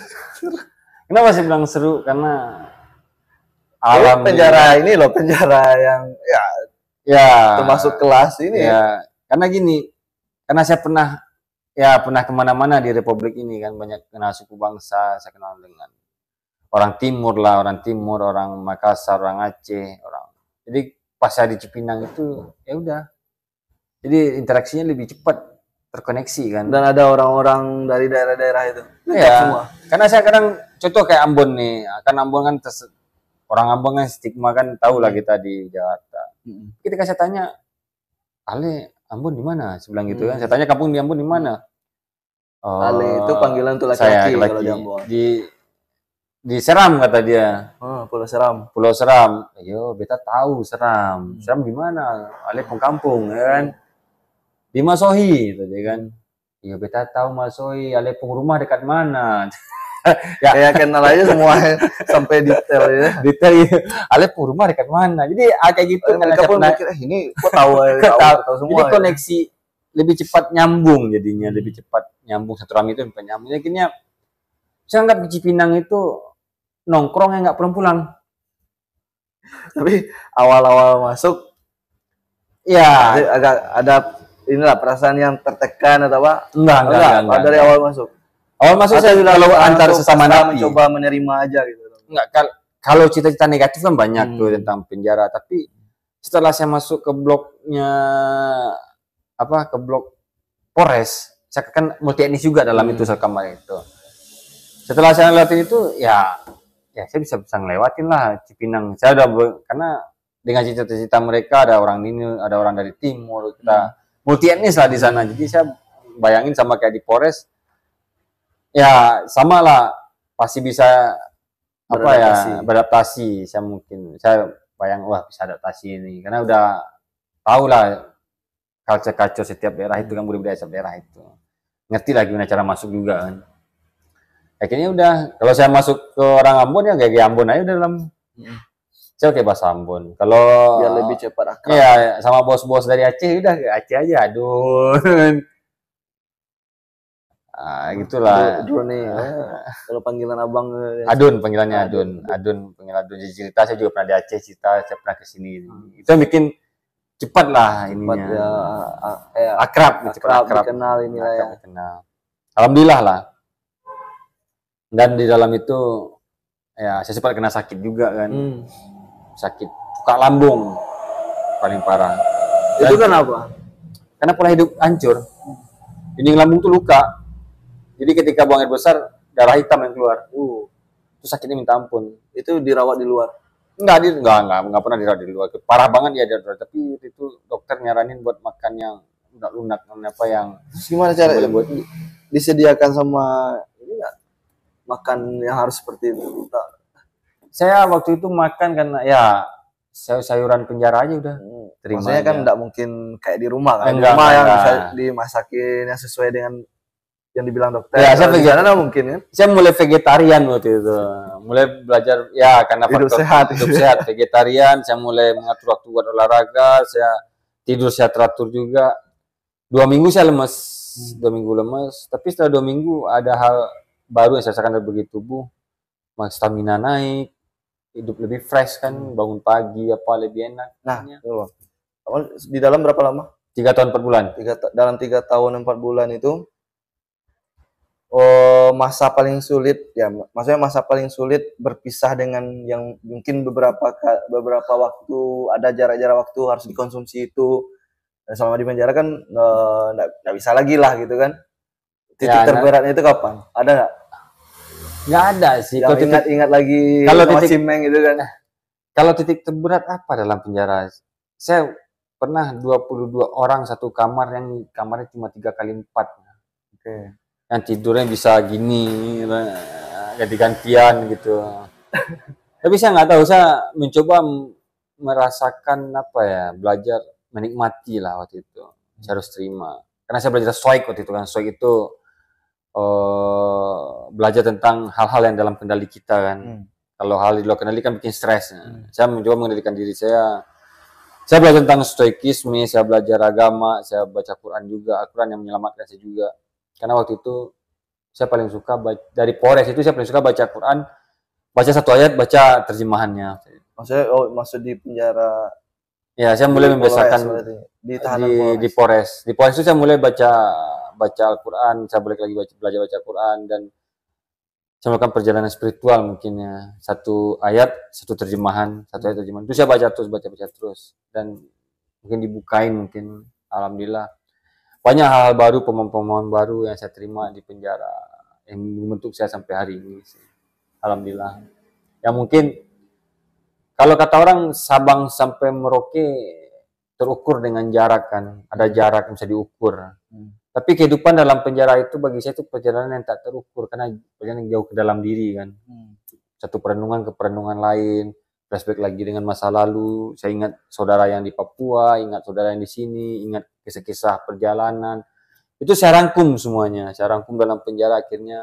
Kenapa sih bilang seru? Karena alam penjara ini loh, penjara yang termasuk kelas ini ya. Karena gini, karena saya pernah kemana-mana di Republik ini kan, banyak kenal suku bangsa, saya kenal dengan orang timur, orang Makassar, orang Aceh, jadi pas saya di Cipinang itu ya udah, jadi interaksinya lebih cepat, terkoneksi kan. Dan ada orang-orang dari daerah-daerah itu. Ya, semua. Karena saya kadang contoh kayak Ambon nih, kan Ambon kan orang Ambon kan stigma kan, tahu lah kita di Jakarta. Ketika saya tanya, Ale Ambon di mana? Saya bilang gitu kan. Saya tanya kampung di Ambon di mana? Ale itu panggilan untuk laki-laki kalau di Ambon. Di Seram kata dia. Pulau Seram. Pulau Seram. Ayo, beta tahu Seram. Seram di mana? Ale kampung ya kan. Di Masohi gitu dia kan. Iya, beta tahu Masohi. Ale rumah dekat mana? Ya kayak kenal aja semua sampai detail ya. Detail ya. Ale rumah dekat mana? Jadi kayak gitu kan. Mereka pun mikir, ini kok tahu semua. Jadi koneksi lebih cepat nyambung jadinya, lebih cepat nyambung, satu ram itu lebih nyambung. Akhirnya saya anggap di Cipinang itu nongkrong yang nggak pulang-pulang. Tapi awal-awal masuk ya agak ada inilah perasaan yang tertekan atau apa? Enggak. Dari awal masuk. Awal masuk saya sudah antar sesama napi mencoba menerima aja gitu. Enggak, kalau cita-cita negatif kan banyak tuh tentang penjara, tapi setelah saya masuk ke bloknya ke blok Polres, saya kan multi etnis juga dalam itu kamar itu. Setelah saya lewatin itu ya saya bisa ngelewatin lah Cipinang. Saya udah karena dengan cita-cita mereka, ada orang ini, ada orang dari timur, kita multi etnis lah di sana. Jadi saya bayangin sama kayak di Polres, ya sama lah, pasti bisa beradaptasi. Saya bayang bisa adaptasi ini, karena udah tahu lah culture setiap daerah itu kan, budaya setiap daerah itu. Ngerti lah gimana cara masuk juga kan. Akhirnya udah, kalau saya masuk ke orang Ambon ya kayak Ambon aja dalam. Saya kayak bahasa Ambon. Kalau biar lebih cepat akrab. Iya, sama bos-bos dari Aceh udah ke Aceh aja, adun. Gitulah. Adun nih. Kalau panggilan abang adun, panggilannya adun. Panggilan adun. Jadi cerita saya juga pernah di Aceh, saya pernah ke sini. Itu yang bikin cepat lah ininya. Akrab, dikenal inilah ya. Alhamdulillah lah. Dan di dalam itu ya saya sempat kena sakit juga kan. Sakit buka lambung paling parah. Itu kenapa? Karena pola hidup hancur. Dinding lambung tuh luka. Jadi ketika buang air besar, darah hitam yang keluar. Itu sakitnya minta ampun. Itu dirawat di luar? Enggak pernah dirawat di luar. Parah banget ya dia, tapi itu dokter nyaranin buat makan yang lunak apa yang. Gimana cara buat disediakan sama ini enggak? Makan yang harus seperti itu. Saya waktu itu makan karena sayuran penjara aja udah. Maksudnya kan enggak mungkin kayak di rumah kan. Di rumah yang bisa dimasakin yang sesuai dengan yang dibilang dokter. Ya, saya vegetarian mungkin kan. Saya mulai vegetarian waktu itu. Mulai belajar karena hidup sehat, vegetarian. Saya mulai mengatur waktu buat olahraga, saya tidur saya teratur juga. 2 minggu saya lemes. 2 minggu lemes, tapi setelah 2 minggu ada hal baru yang saya rasakan dari tubuh. Stamina naik, hidup lebih fresh kan, bangun pagi lebih enak. Nah, Di dalam berapa lama? 3 tahun 4 bulan. Dalam 3 tahun 4 bulan itu masa paling sulit ya, maksudnya masa paling sulit berpisah dengan yang mungkin beberapa waktu ada jarak-jarak waktu harus dikonsumsi itu. Dan selama di penjara kan nggak bisa lagi lah gitu kan. Titik terberatnya itu kapan? Ada nggak? Nggak ada sih. Kalau ingat lagi kalau titik Cimeng gitu kan. Kalau titik terberat apa dalam penjara? Saya pernah 22 orang satu kamar yang kamarnya cuma 3x4. Oke. Yang tidurnya bisa gini, ganti-gantian gitu. Tapi saya nggak tahu, saya mencoba merasakan apa ya, belajar menikmati lah waktu itu. Saya harus terima. Karena saya belajar stoik waktu itu kan. Stoik itu belajar tentang hal-hal yang dalam kendali kita kan. Kalau hal di luar kendali kan bikin stres. Saya mencoba mengendalikan diri saya. Saya belajar tentang stoikisme, saya belajar agama, saya baca Quran juga. Al-Quran yang menyelamatkan saya juga. Karena waktu itu saya paling suka dari Polres itu saya paling suka baca Quran, baca satu ayat, baca terjemahannya. Maksudnya maksud di penjara? Ya, saya mulai membiasakan di Polres. Di Polres itu saya mulai baca Al-Quran, saya balik lagi belajar baca Quran, dan saya melakukan perjalanan spiritual mungkin ya. Satu ayat, satu terjemahan. Itu saya baca terus. Dan mungkin dibukain mungkin, alhamdulillah. Banyak hal-hal baru, pemahaman baru yang saya terima di penjara yang membentuk saya sampai hari ini sih. Alhamdulillah. Ya mungkin kalau kata orang Sabang sampai Merauke terukur dengan jarak kan, ada jarak yang bisa diukur. Tapi kehidupan dalam penjara itu bagi saya itu perjalanan yang tak terukur karena perjalanan jauh ke dalam diri kan. Satu perenungan ke perenungan lain, flashback lagi dengan masa lalu. Saya ingat saudara yang di Papua, ingat saudara yang di sini, ingat kisah-kisah perjalanan. Itu saya rangkum semuanya. Saya rangkum dalam penjara. Akhirnya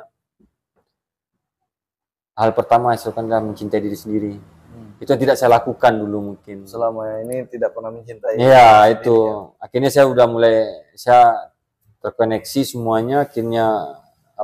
hal pertama saya lakukan adalah mencintai diri sendiri. Itu yang tidak saya lakukan dulu mungkin. Selama ini tidak pernah mencintai. Iya, itu. Ya. Akhirnya saya udah mulai, saya terkoneksi semuanya. Akhirnya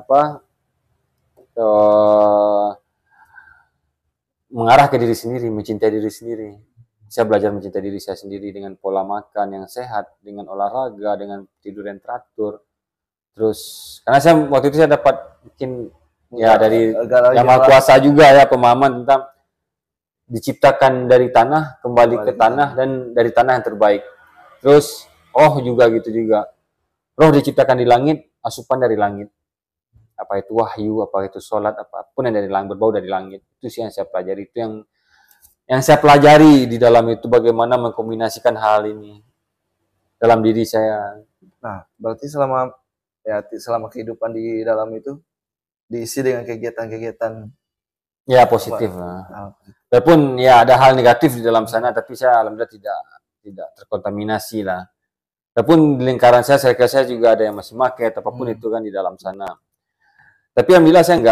mengarah ke diri sendiri, mencintai diri sendiri. Saya belajar mencintai diri saya sendiri dengan pola makan yang sehat, dengan olahraga, dengan tidur yang teratur. Terus, karena saya waktu itu saya dapat mungkin ya dari Yang Maha Kuasa juga ya, pemahaman tentang diciptakan dari tanah, kembali ke tanah, dan dari tanah yang terbaik. Terus, roh juga gitu juga. Roh diciptakan di langit, asupan dari langit. Apa itu wahyu, apa itu sholat, apapun yang dari langit, berbau dari langit. Itu sih yang saya pelajari. Itu yang saya pelajari di dalam itu, bagaimana mengkombinasikan hal ini dalam diri saya. Nah, berarti selama kehidupan di dalam itu diisi dengan kegiatan-kegiatan ya positif lah. Walaupun ya ada hal negatif di dalam sana, tapi saya alhamdulillah tidak terkontaminasi lah. Walaupun di lingkaran saya kira saya juga ada yang masih make apapun itu kan di dalam sana. Tapi alhamdulillah saya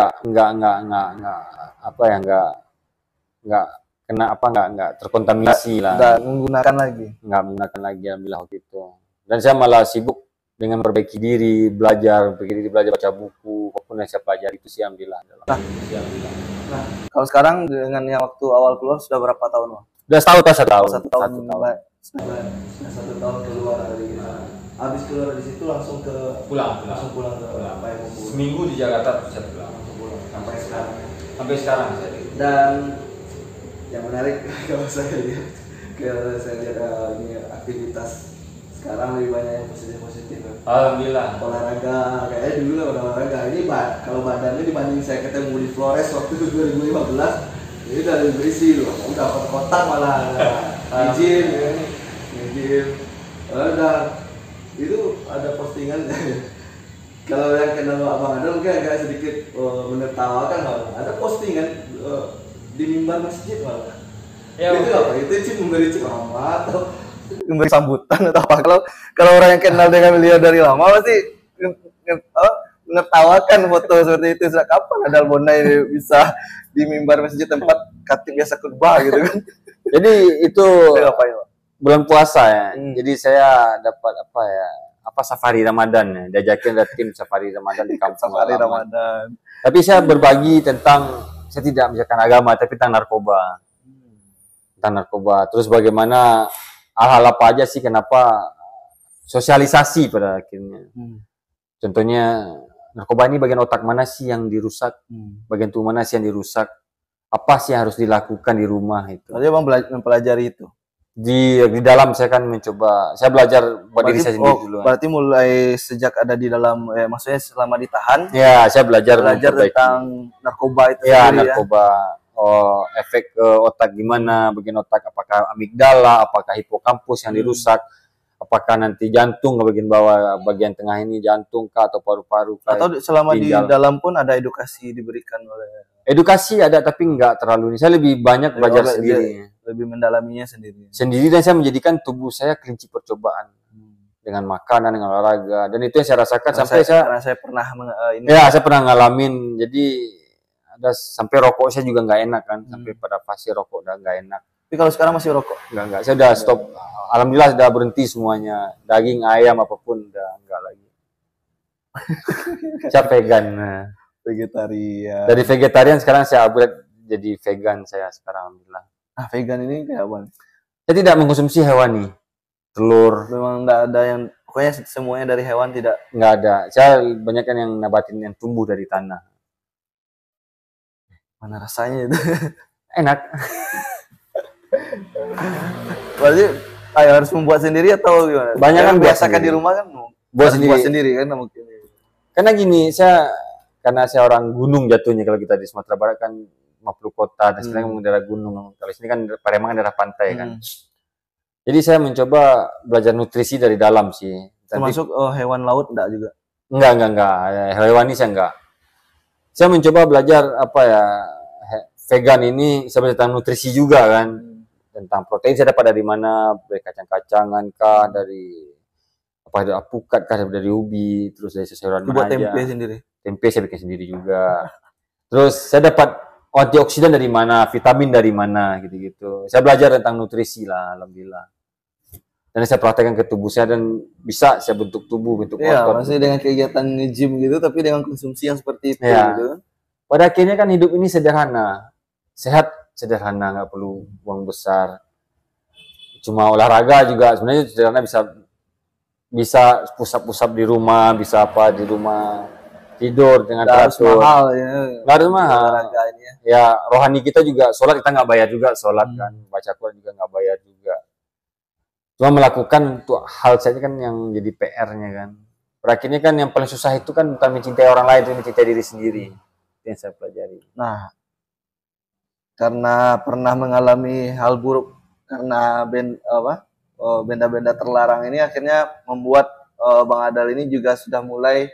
nggak terkontaminasi lah. Nggak menggunakan lagi alhamdulillah waktu itu. Dan saya malah sibuk dengan memperbaiki diri, belajar baca buku, apapun yang saya pelajari itu sih alhamdulillah. Nah, kalau sekarang dengan yang waktu awal keluar sudah berapa tahun, Bang? Udah satu tahun. Sudah 1 tahun keluar dari habis keluar dari situ langsung pulang ke seminggu di Jakarta saya pulang. Sampai sekarang. Dan yang menarik kalau saya lihat ini aktivitas sekarang lebih banyak yang positif. Alhamdulillah. Olahraga, kayaknya dulu kan olahraga. Ini kalau badannya dibanding saya ketemu di Flores waktu 2015, ini udah lebih berisi loh. Udah kotak malah gym. Udah itu ada postingan. Kalau yang kenal Abang Adel mungkin agak sedikit menertawakan malah. Ada postingan di mimbar masjid malah. Ya, itu apa? Itu cip memberi cip lama atau memberi sambutan atau apa? Kalau orang yang kenal dengan beliau dari lama pasti menertawakan foto seperti itu. Kapan Adal Bonai bisa di mimbar masjid tempat khatib biasa khutbah gitu kan? Jadi itu bulan puasa ya. Jadi saya dapat safari Ramadan ya. Diajakin ada tim safari Ramadan di kampung safari Ramadan. Tapi saya berbagi tentang, saya tidak membicarakan agama tapi tentang narkoba. Terus bagaimana hal-hal apa aja sih kenapa sosialisasi pada akhirnya. Contohnya narkoba ini bagian otak mana sih yang dirusak, bagian tubuh mana sih yang dirusak, apa sih yang harus dilakukan di rumah itu. Jadi Bang mempelajari itu. Di dalam saya kan mencoba, saya belajar buat diri saya sendiri dulu. Berarti mulai sejak ada di dalam, maksudnya selama ditahan. Ya, saya belajar tentang narkoba itu ya, sendiri narkoba, efek ke otak gimana, bagian otak apakah amigdala, apakah hipokampus yang dirusak, apakah nanti jantung ke bagian bawah, bagian tengah ini jantung kah atau paru-paru kah. Atau selama ginjal. Di dalam pun ada edukasi diberikan oleh. Edukasi ada tapi enggak terlalu. Saya lebih banyak belajar sendiri. Lebih mendalaminya sendiri. Sendiri, dan saya menjadikan tubuh saya kelinci percobaan dengan makanan, dengan olahraga, dan itu yang saya rasakan karena saya pernah saya pernah ngalamin. Jadi ada sampai rokok saya juga nggak enak kan, sampai pada fase rokok udah nggak enak. Tapi kalau sekarang masih rokok? Enggak, saya udah stop. Alhamdulillah sudah berhenti semuanya, daging, ayam apapun udah enggak lagi. Saya vegan. Vegetarian. Dari vegetarian sekarang saya upgrade jadi vegan saya sekarang, alhamdulillah. Vegan ini kayak apa? Saya tidak mengkonsumsi hewani, telur. Memang enggak ada yang, pokoknya semuanya dari hewan tidak? Enggak ada. Saya banyak kan yang nabatin yang tumbuh dari tanah. Mana rasanya itu? Enak. Berarti harus membuat sendiri atau gimana? Banyak kan biasakan di rumah kan buat sendiri kan mungkin. Karena gini, karena saya orang gunung jatuhnya, kalau kita di Sumatera Barat kan 50 kota, dan sekarang daerah gunung. Kalau sini kan Palembang daerah pantai kan. Jadi saya mencoba belajar nutrisi dari dalam sih. Termasuk hewan laut enggak juga? Enggak. Hewani saya enggak. Saya mencoba belajar vegan ini, saya belajar tentang nutrisi juga kan. Tentang protein saya dapat dari mana, dari kacang-kacangan kah, dari apukat kah, dari ubi, terus dari sayuran mana aja. Tempe sendiri? Tempe saya bikin sendiri juga. Terus saya dapat antioksidan dari mana, vitamin dari mana, gitu-gitu. Saya belajar tentang nutrisi lah, alhamdulillah. Dan saya praktekkan ke tubuh saya, dan bisa saya bentuk tubuh, bentuk otot. Iya, maksudnya dengan kegiatan nge-gym gitu, tapi dengan konsumsi yang seperti itu. Ya. Gitu. Pada akhirnya kan hidup ini sederhana, sehat sederhana, nggak perlu uang besar. Cuma olahraga juga sebenarnya sederhana, bisa pusap-pusap di rumah, bisa apa di rumah, tidur dengan teratur. Mahal ya. Nggak harus mahal. Ya, rohani kita juga, sholat kita nggak bayar juga, sholat kan, baca Quran juga nggak bayar juga. Cuma melakukan untuk hal saja kan yang jadi PR-nya kan. Berakhirnya kan yang paling susah itu kan bukan mencintai orang lain, tapi mencintai diri sendiri. Itu yang saya pelajari. Nah, karena pernah mengalami hal buruk karena benda-benda terlarang ini, akhirnya membuat Bang Adal ini juga sudah mulai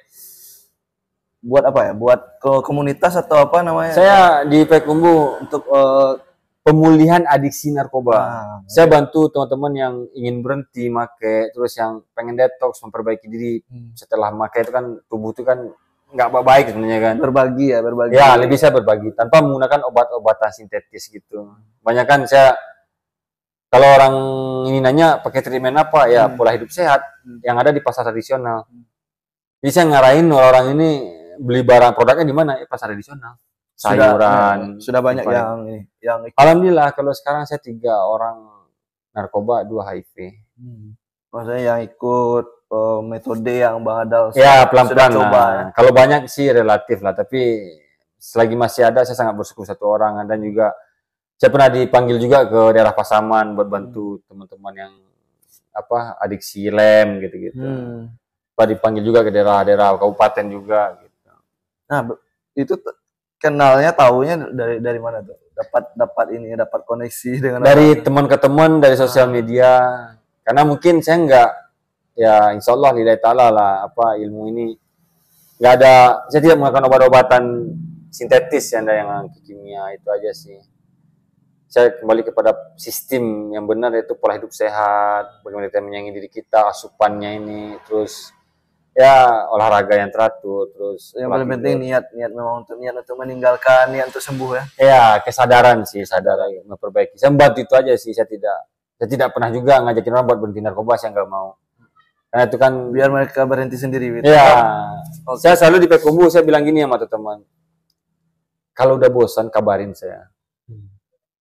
buat buat komunitas atau apa namanya? Saya di Payakumbuh untuk pemulihan adiksi narkoba. Saya bantu teman-teman yang ingin berhenti make, terus yang pengen detox, memperbaiki diri setelah make. Itu kan tubuh itu kan nggak baik sebenarnya kan. Berbagi. Ya, lebih saya berbagi tanpa menggunakan obat-obatan sintetis gitu. Banyak kan saya, kalau orang ini nanya pakai treatment apa, ya pola hidup sehat yang ada di pasar tradisional. Jadi saya ngarahin orang ini beli barang produknya di mana? Pasar tradisional. Sayuran. Sudah banyak yang ikut. Alhamdulillah kalau sekarang saya 3 orang narkoba, 2 HIV. Maksudnya yang ikut metode yang Bang Adal ya pelan-pelan coba. Kalau banyak sih relatif lah, tapi selagi masih ada saya sangat bersyukur 1 orang. Dan juga saya pernah dipanggil juga ke daerah Pasaman buat bantu teman-teman yang adiksi lem gitu-gitu. Dipanggil juga ke daerah-daerah kabupaten juga gitu. Nah, itu kenalnya tahunya dari mana tuh? Dapat koneksi dengan dari teman ke teman, dari sosial media. Karena mungkin saya enggak, ya insya Allah lillahi ta'ala lah, ilmu ini nggak ada, saya tidak menggunakan obat-obatan sintetis yang kimia, itu aja sih. Saya kembali kepada sistem yang benar, yaitu pola hidup sehat, bagaimana kita menyayangi diri kita, asupannya ini, terus ya olahraga yang teratur, terus yang paling penting niat memang untuk meninggalkan, niat untuk sembuh ya. Ya, kesadaran sih, sadar memperbaiki. Saya membantu itu aja sih, saya tidak pernah juga ngajakin orang buat berhenti narkoba, saya nggak mau. Karena itu kan biar mereka berhenti sendiri gitu. Ya. Saya selalu di Payakumbuh saya bilang gini sama teman. Kalau udah bosan kabarin saya.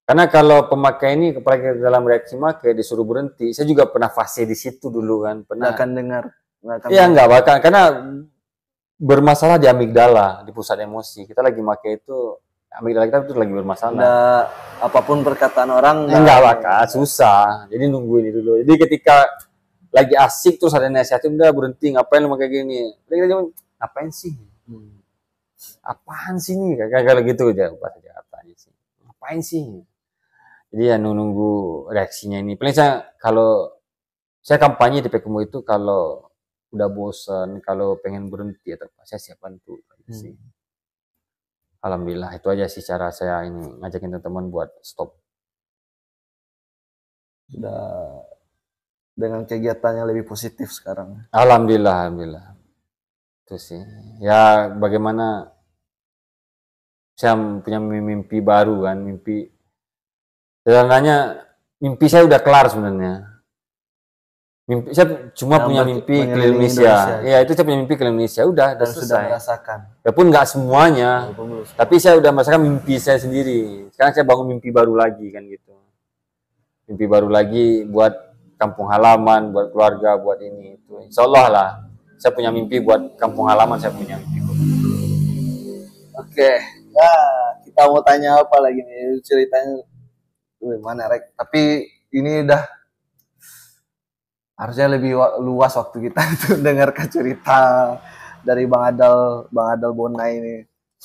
Karena kalau pemakai ini apalagi dalam reaksi make disuruh berhenti, saya juga pernah fase di situ dulu kan, pernah. Nggak akan dengar. Iya nggak bakal, karena bermasalah di amigdala, di pusat emosi. Kita lagi pakai itu, amigdala kita itu lagi bermasalah. Nggak, apapun perkataan orang nggak bakal, susah. Jadi nungguin itu dulu. Jadi ketika lagi asik terus ada nasihatin, udah berhenti, ngapain lu kayak gini? Kita ngapain sih? Apaan sih nih? Kayak gitu aja bahasa Jakarta sih. Ngapain sih? Jadi ya nunggu reaksinya ini. Paling kalau saya kampanye di PKMU itu kalau udah bosan, kalau pengen berhenti atau apa, saya siap bantu sih. Alhamdulillah itu aja sih cara saya ini ngajakin teman-teman buat stop. Sudah dengan kegiatannya lebih positif sekarang. Alhamdulillah. Itu sih. Ya bagaimana saya punya mimpi baru kan, sebenarnya mimpi saya udah kelar sebenarnya. Saya cuma punya mimpi keliling Indonesia. Ya itu saya punya mimpi keliling Indonesia. Udah selesai. Sudah merasakan. Walaupun nggak semuanya, tapi saya udah merasakan mimpi saya sendiri. Sekarang saya bangun mimpi baru lagi kan gitu. Mimpi baru lagi buat kampung halaman, buat keluarga, buat ini itu. Insya Allah lah. Saya punya mimpi buat kampung halaman, saya punya mimpi. Oke. Nah, kita mau tanya apa lagi nih ceritanya? Mana Rek? Tapi ini udah harusnya lebih luas waktu kita untuk dengarkan cerita dari Bang Adal Bona ini.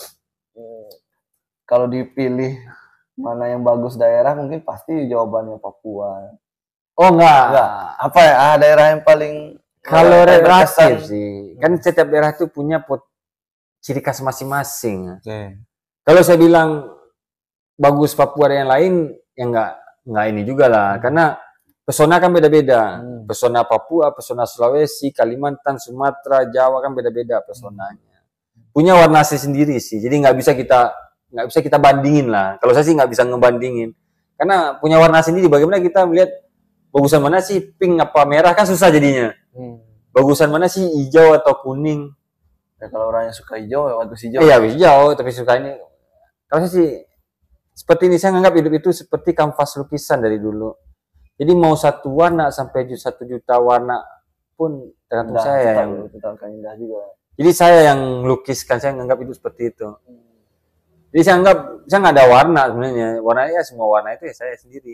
Kalau dipilih mana yang bagus daerah, mungkin pasti jawabannya Papua. Oh enggak. Apa ya? Daerah yang paling kalau relatif sih. Kan setiap daerah itu punya ciri khas masing-masing. Kalau saya bilang bagus Papua dan yang lain, ya enggak ini juga lah. Karena pesona kan beda-beda. Pesona Papua, pesona Sulawesi, Kalimantan, Sumatera, Jawa kan beda-beda pesonanya. Punya warna asli sendiri sih. Jadi nggak bisa kita bandingin lah. Kalau saya sih nggak bisa ngebandingin. Karena punya warna sendiri. Bagaimana kita melihat bagusan mana sih pink apa merah kan susah jadinya. Bagusan mana sih hijau atau kuning? Ya, kalau orang yang suka hijau, ya bagus hijau. Iya hijau, tapi suka ini. Kalau saya sih seperti ini, saya anggap hidup itu seperti kanvas lukisan dari dulu. Jadi mau satu warna sampai 1 juta warna pun tergantung saya yang indah juga. Jadi saya yang lukiskan, saya menganggap itu seperti itu. Jadi saya anggap saya nggak ada warna sebenarnya. Warnanya ya semua warna itu ya saya sendiri.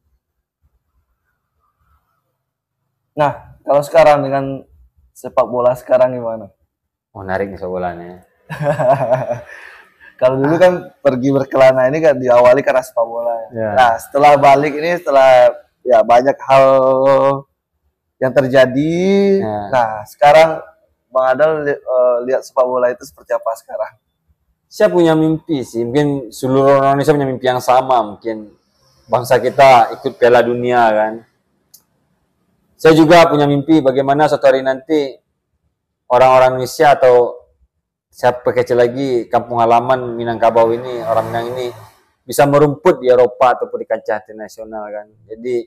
Nah, kalau sekarang dengan sepak bola sekarang gimana? Oh, narik nih sepak bolanya. Kalau dulu kan pergi berkelana ini kan diawali karena sepak bola. Ya. Nah, setelah balik ini setelah ya banyak hal yang terjadi. Ya. Nah, sekarang Bang Adal lihat sepak bola itu seperti apa sekarang? Saya punya mimpi sih, mungkin seluruh orang Indonesia punya mimpi yang sama, mungkin bangsa kita ikut Piala Dunia kan. Saya juga punya mimpi bagaimana suatu hari nanti orang-orang Indonesia atau siapa kecil lagi kampung halaman Minangkabau ini, orang Minang ini bisa merumput di Eropa ataupun di kancah internasional kan. Jadi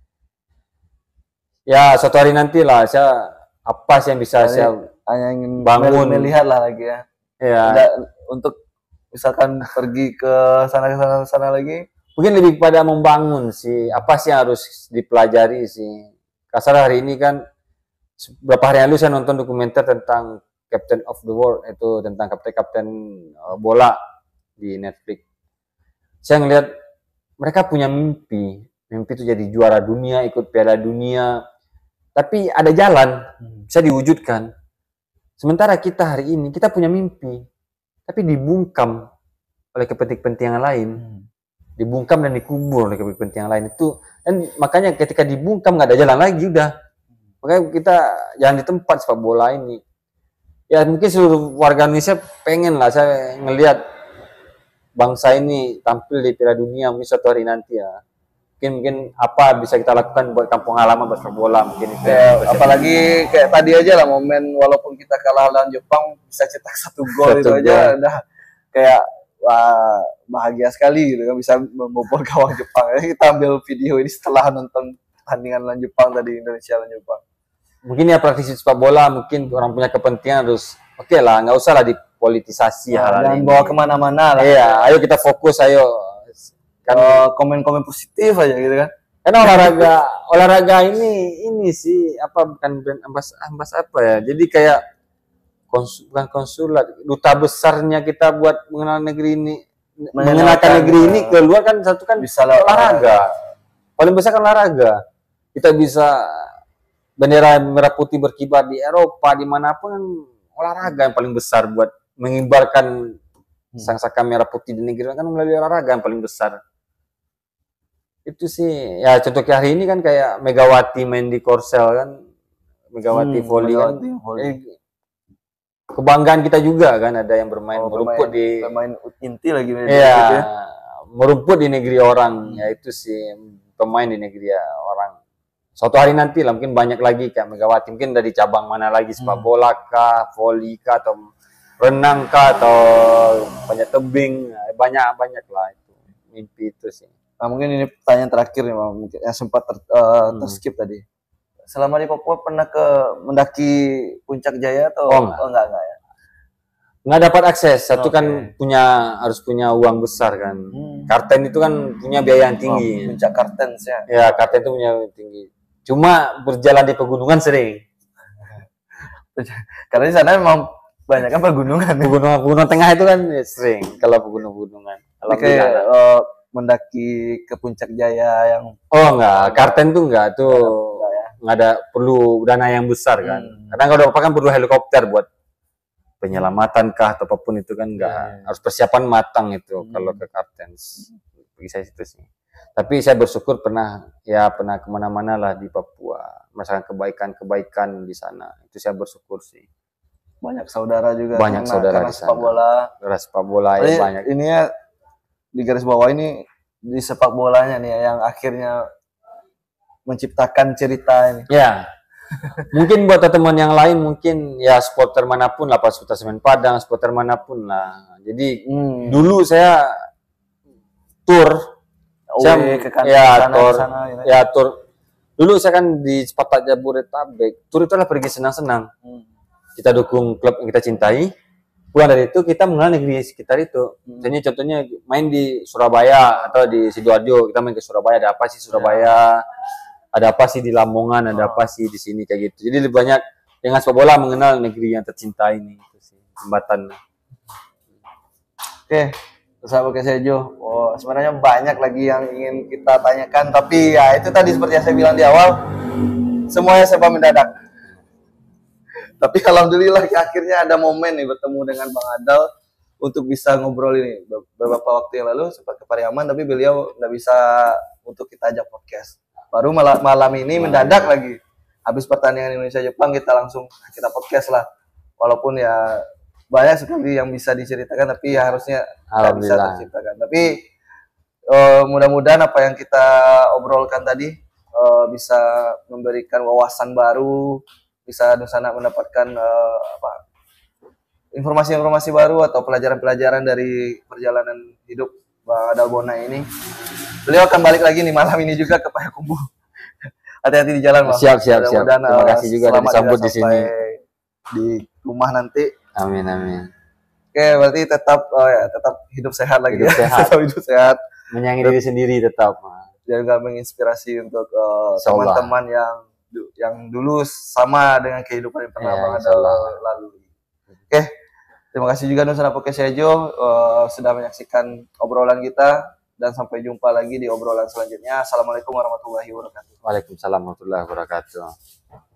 ya suatu hari nanti lah saya apa sih yang bisa saya hanya ingin bangun, melihat lah lagi ya. Ya. Untuk misalkan pergi ke sana lagi, mungkin lebih kepada membangun sih. Apa sih yang harus dipelajari sih? Kasar hari ini kan beberapa hari lalu saya nonton dokumenter tentang Captain of the World, itu tentang kapten bola di Netflix. Saya ngelihat mereka punya mimpi itu jadi juara dunia, ikut Piala Dunia, tapi ada jalan bisa diwujudkan. Sementara kita hari ini kita punya mimpi, tapi dibungkam oleh kepentingan lain, dibungkam dan dikubur oleh kepentingan lain itu. Dan makanya ketika dibungkam nggak ada jalan lagi udah. Makanya kita jangan di tempat sepak bola ini. Ya mungkin seluruh warga Indonesia pengen lah saya ngelihat bangsa ini tampil di Piala Dunia mungkin suatu hari nanti ya. Mungkin apa bisa kita lakukan buat kampung halaman sepak bola mungkin itu. Ya, apalagi kayak tadi aja lah momen walaupun kita kalah lawan Jepang bisa cetak 1 gol itu aja udah kayak wah, bahagia sekali gitu kan bisa membobol gawang Jepang. Kita ambil video ini setelah nonton pertandingan lawan Jepang tadi, Indonesia lawan Jepang. Mungkin ya praktisi sepak bola mungkin orang punya kepentingan harus oke lah, nggak usah lah dipolitisasi hal ini. Bawa kemana-mana lah. Iya, ayo kita fokus, ayo kan komen-komen positif aja gitu kan. Karena olahraga ini sih apa bukan brand ambas apa ya. Jadi kayak bukan konsulat, duta besarnya kita buat mengenal negeri ini, mengenalkan negeri ini keluar kan satu kan bisa olahraga. Paling besar kan olahraga. Kita bisa bendera merah putih berkibar di Eropa dimanapun kan olahraga yang paling besar buat mengibarkan sangsaka merah putih di negeri kan melalui olahraga yang paling besar. Itu sih ya contoh kayak hari ini kan kayak Megawati main di Korsel kan, Megawati volley kan. Kebanggaan kita juga kan ada yang bermain merumput di pemain inti lagi ya, merumput di negeri orang. Ya itu sih pemain di negeri orang. Suatu hari nanti lah mungkin banyak lagi kayak Megawati, mungkin dari cabang mana lagi, sepak bola kah, volley kah, atau renang kah, atau panjat tebing, banyak lah itu mimpi itu sih. Nah, mungkin ini pertanyaan terakhir nih, mungkin yang sempat terskip tadi. Selama di Papua pernah mendaki Puncak Jaya atau enggak ya? Nggak dapat akses. Satu kan harus punya uang besar kan. Karten itu kan punya biaya yang tinggi. Puncak Kartens ya. Ya, Karten itu punya tinggi. Cuma berjalan di pegunungan sering. Karena di sana memang banyak kan pegunungan. Pegunungan tengah itu kan sering kalau pegunungan. Kalau kayak mendaki ke Puncak Jaya yang enggak, Karten tuh enggak tuh. Nggak ada perlu dana yang besar kan. Kadang kalau apa kan perlu helikopter buat penyelamatan kah atau apapun itu kan nggak harus persiapan matang itu kalau ke Kartens. Bagi saya itu sih. Tapi saya bersyukur pernah kemana-mana lah di Papua, merasakan kebaikan di sana. Itu saya bersyukur sih. Banyak saudara juga. Banyak saudara di sana. Sepak bola ya banyak. Ini ya di garis bawah ini di sepak bolanya nih yang akhirnya menciptakan cerita ini. Ya. Mungkin buat teman yang lain mungkin ya supporter manapun lah, supporter Semen Padang, supporter manapun lah. Jadi dulu saya tur tur. Dulu saya kan di Spartak Jabodetabek. Tur itu adalah pergi senang-senang. Kita dukung klub yang kita cintai. Pulang dari itu kita mengenal negeri sekitar itu. Contohnya main di Surabaya atau di Sidoarjo, kita main ke Surabaya, ada apa sih Surabaya? Ada apa sih di Lamongan, ada apa sih di sini kayak gitu. Jadi lebih banyak dengan sepak bola mengenal negeri yang tercinta ini, itu sih jembatan. Oke, sahabat Kesejo, sebenarnya banyak lagi yang ingin kita tanyakan, tapi ya itu tadi seperti yang saya bilang di awal, semuanya serba mendadak. Tapi alhamdulillah akhirnya ada momen nih bertemu dengan Bang Adal untuk bisa ngobrol ini. Beberapa waktu yang lalu sempat ke Pariaman, tapi beliau nggak bisa untuk kita ajak podcast. Baru malam ini mendadak lagi. Habis pertandingan Indonesia-Jepang kita podcast lah. Walaupun ya banyak sekali yang bisa diceritakan, tapi ya harusnya bisa terciptakan. Tapi mudah-mudahan apa yang kita obrolkan tadi bisa memberikan wawasan baru, bisa Nusana mendapatkan informasi-informasi baru atau pelajaran-pelajaran dari perjalanan hidup Bang Adal Bona ini. Beliau akan balik lagi nih malam ini juga ke Payakumbuh. Hati-hati di jalan, Bang. Siap. Terima kasih juga sudah disambut di sini. Di rumah nanti. Amin. Oke, berarti tetap hidup sehat lagi. Tetap hidup sehat. Menyayangi diri sendiri tetap. Juga menginspirasi untuk teman-teman yang dulu sama dengan kehidupan yang pernah Bang Adal lalui. Oke. Terima kasih juga Nusana Podcast Sejo sudah menyaksikan obrolan kita. Dan sampai jumpa lagi di obrolan selanjutnya. Assalamualaikum warahmatullahi wabarakatuh. Waalaikumsalam warahmatullahi wabarakatuh.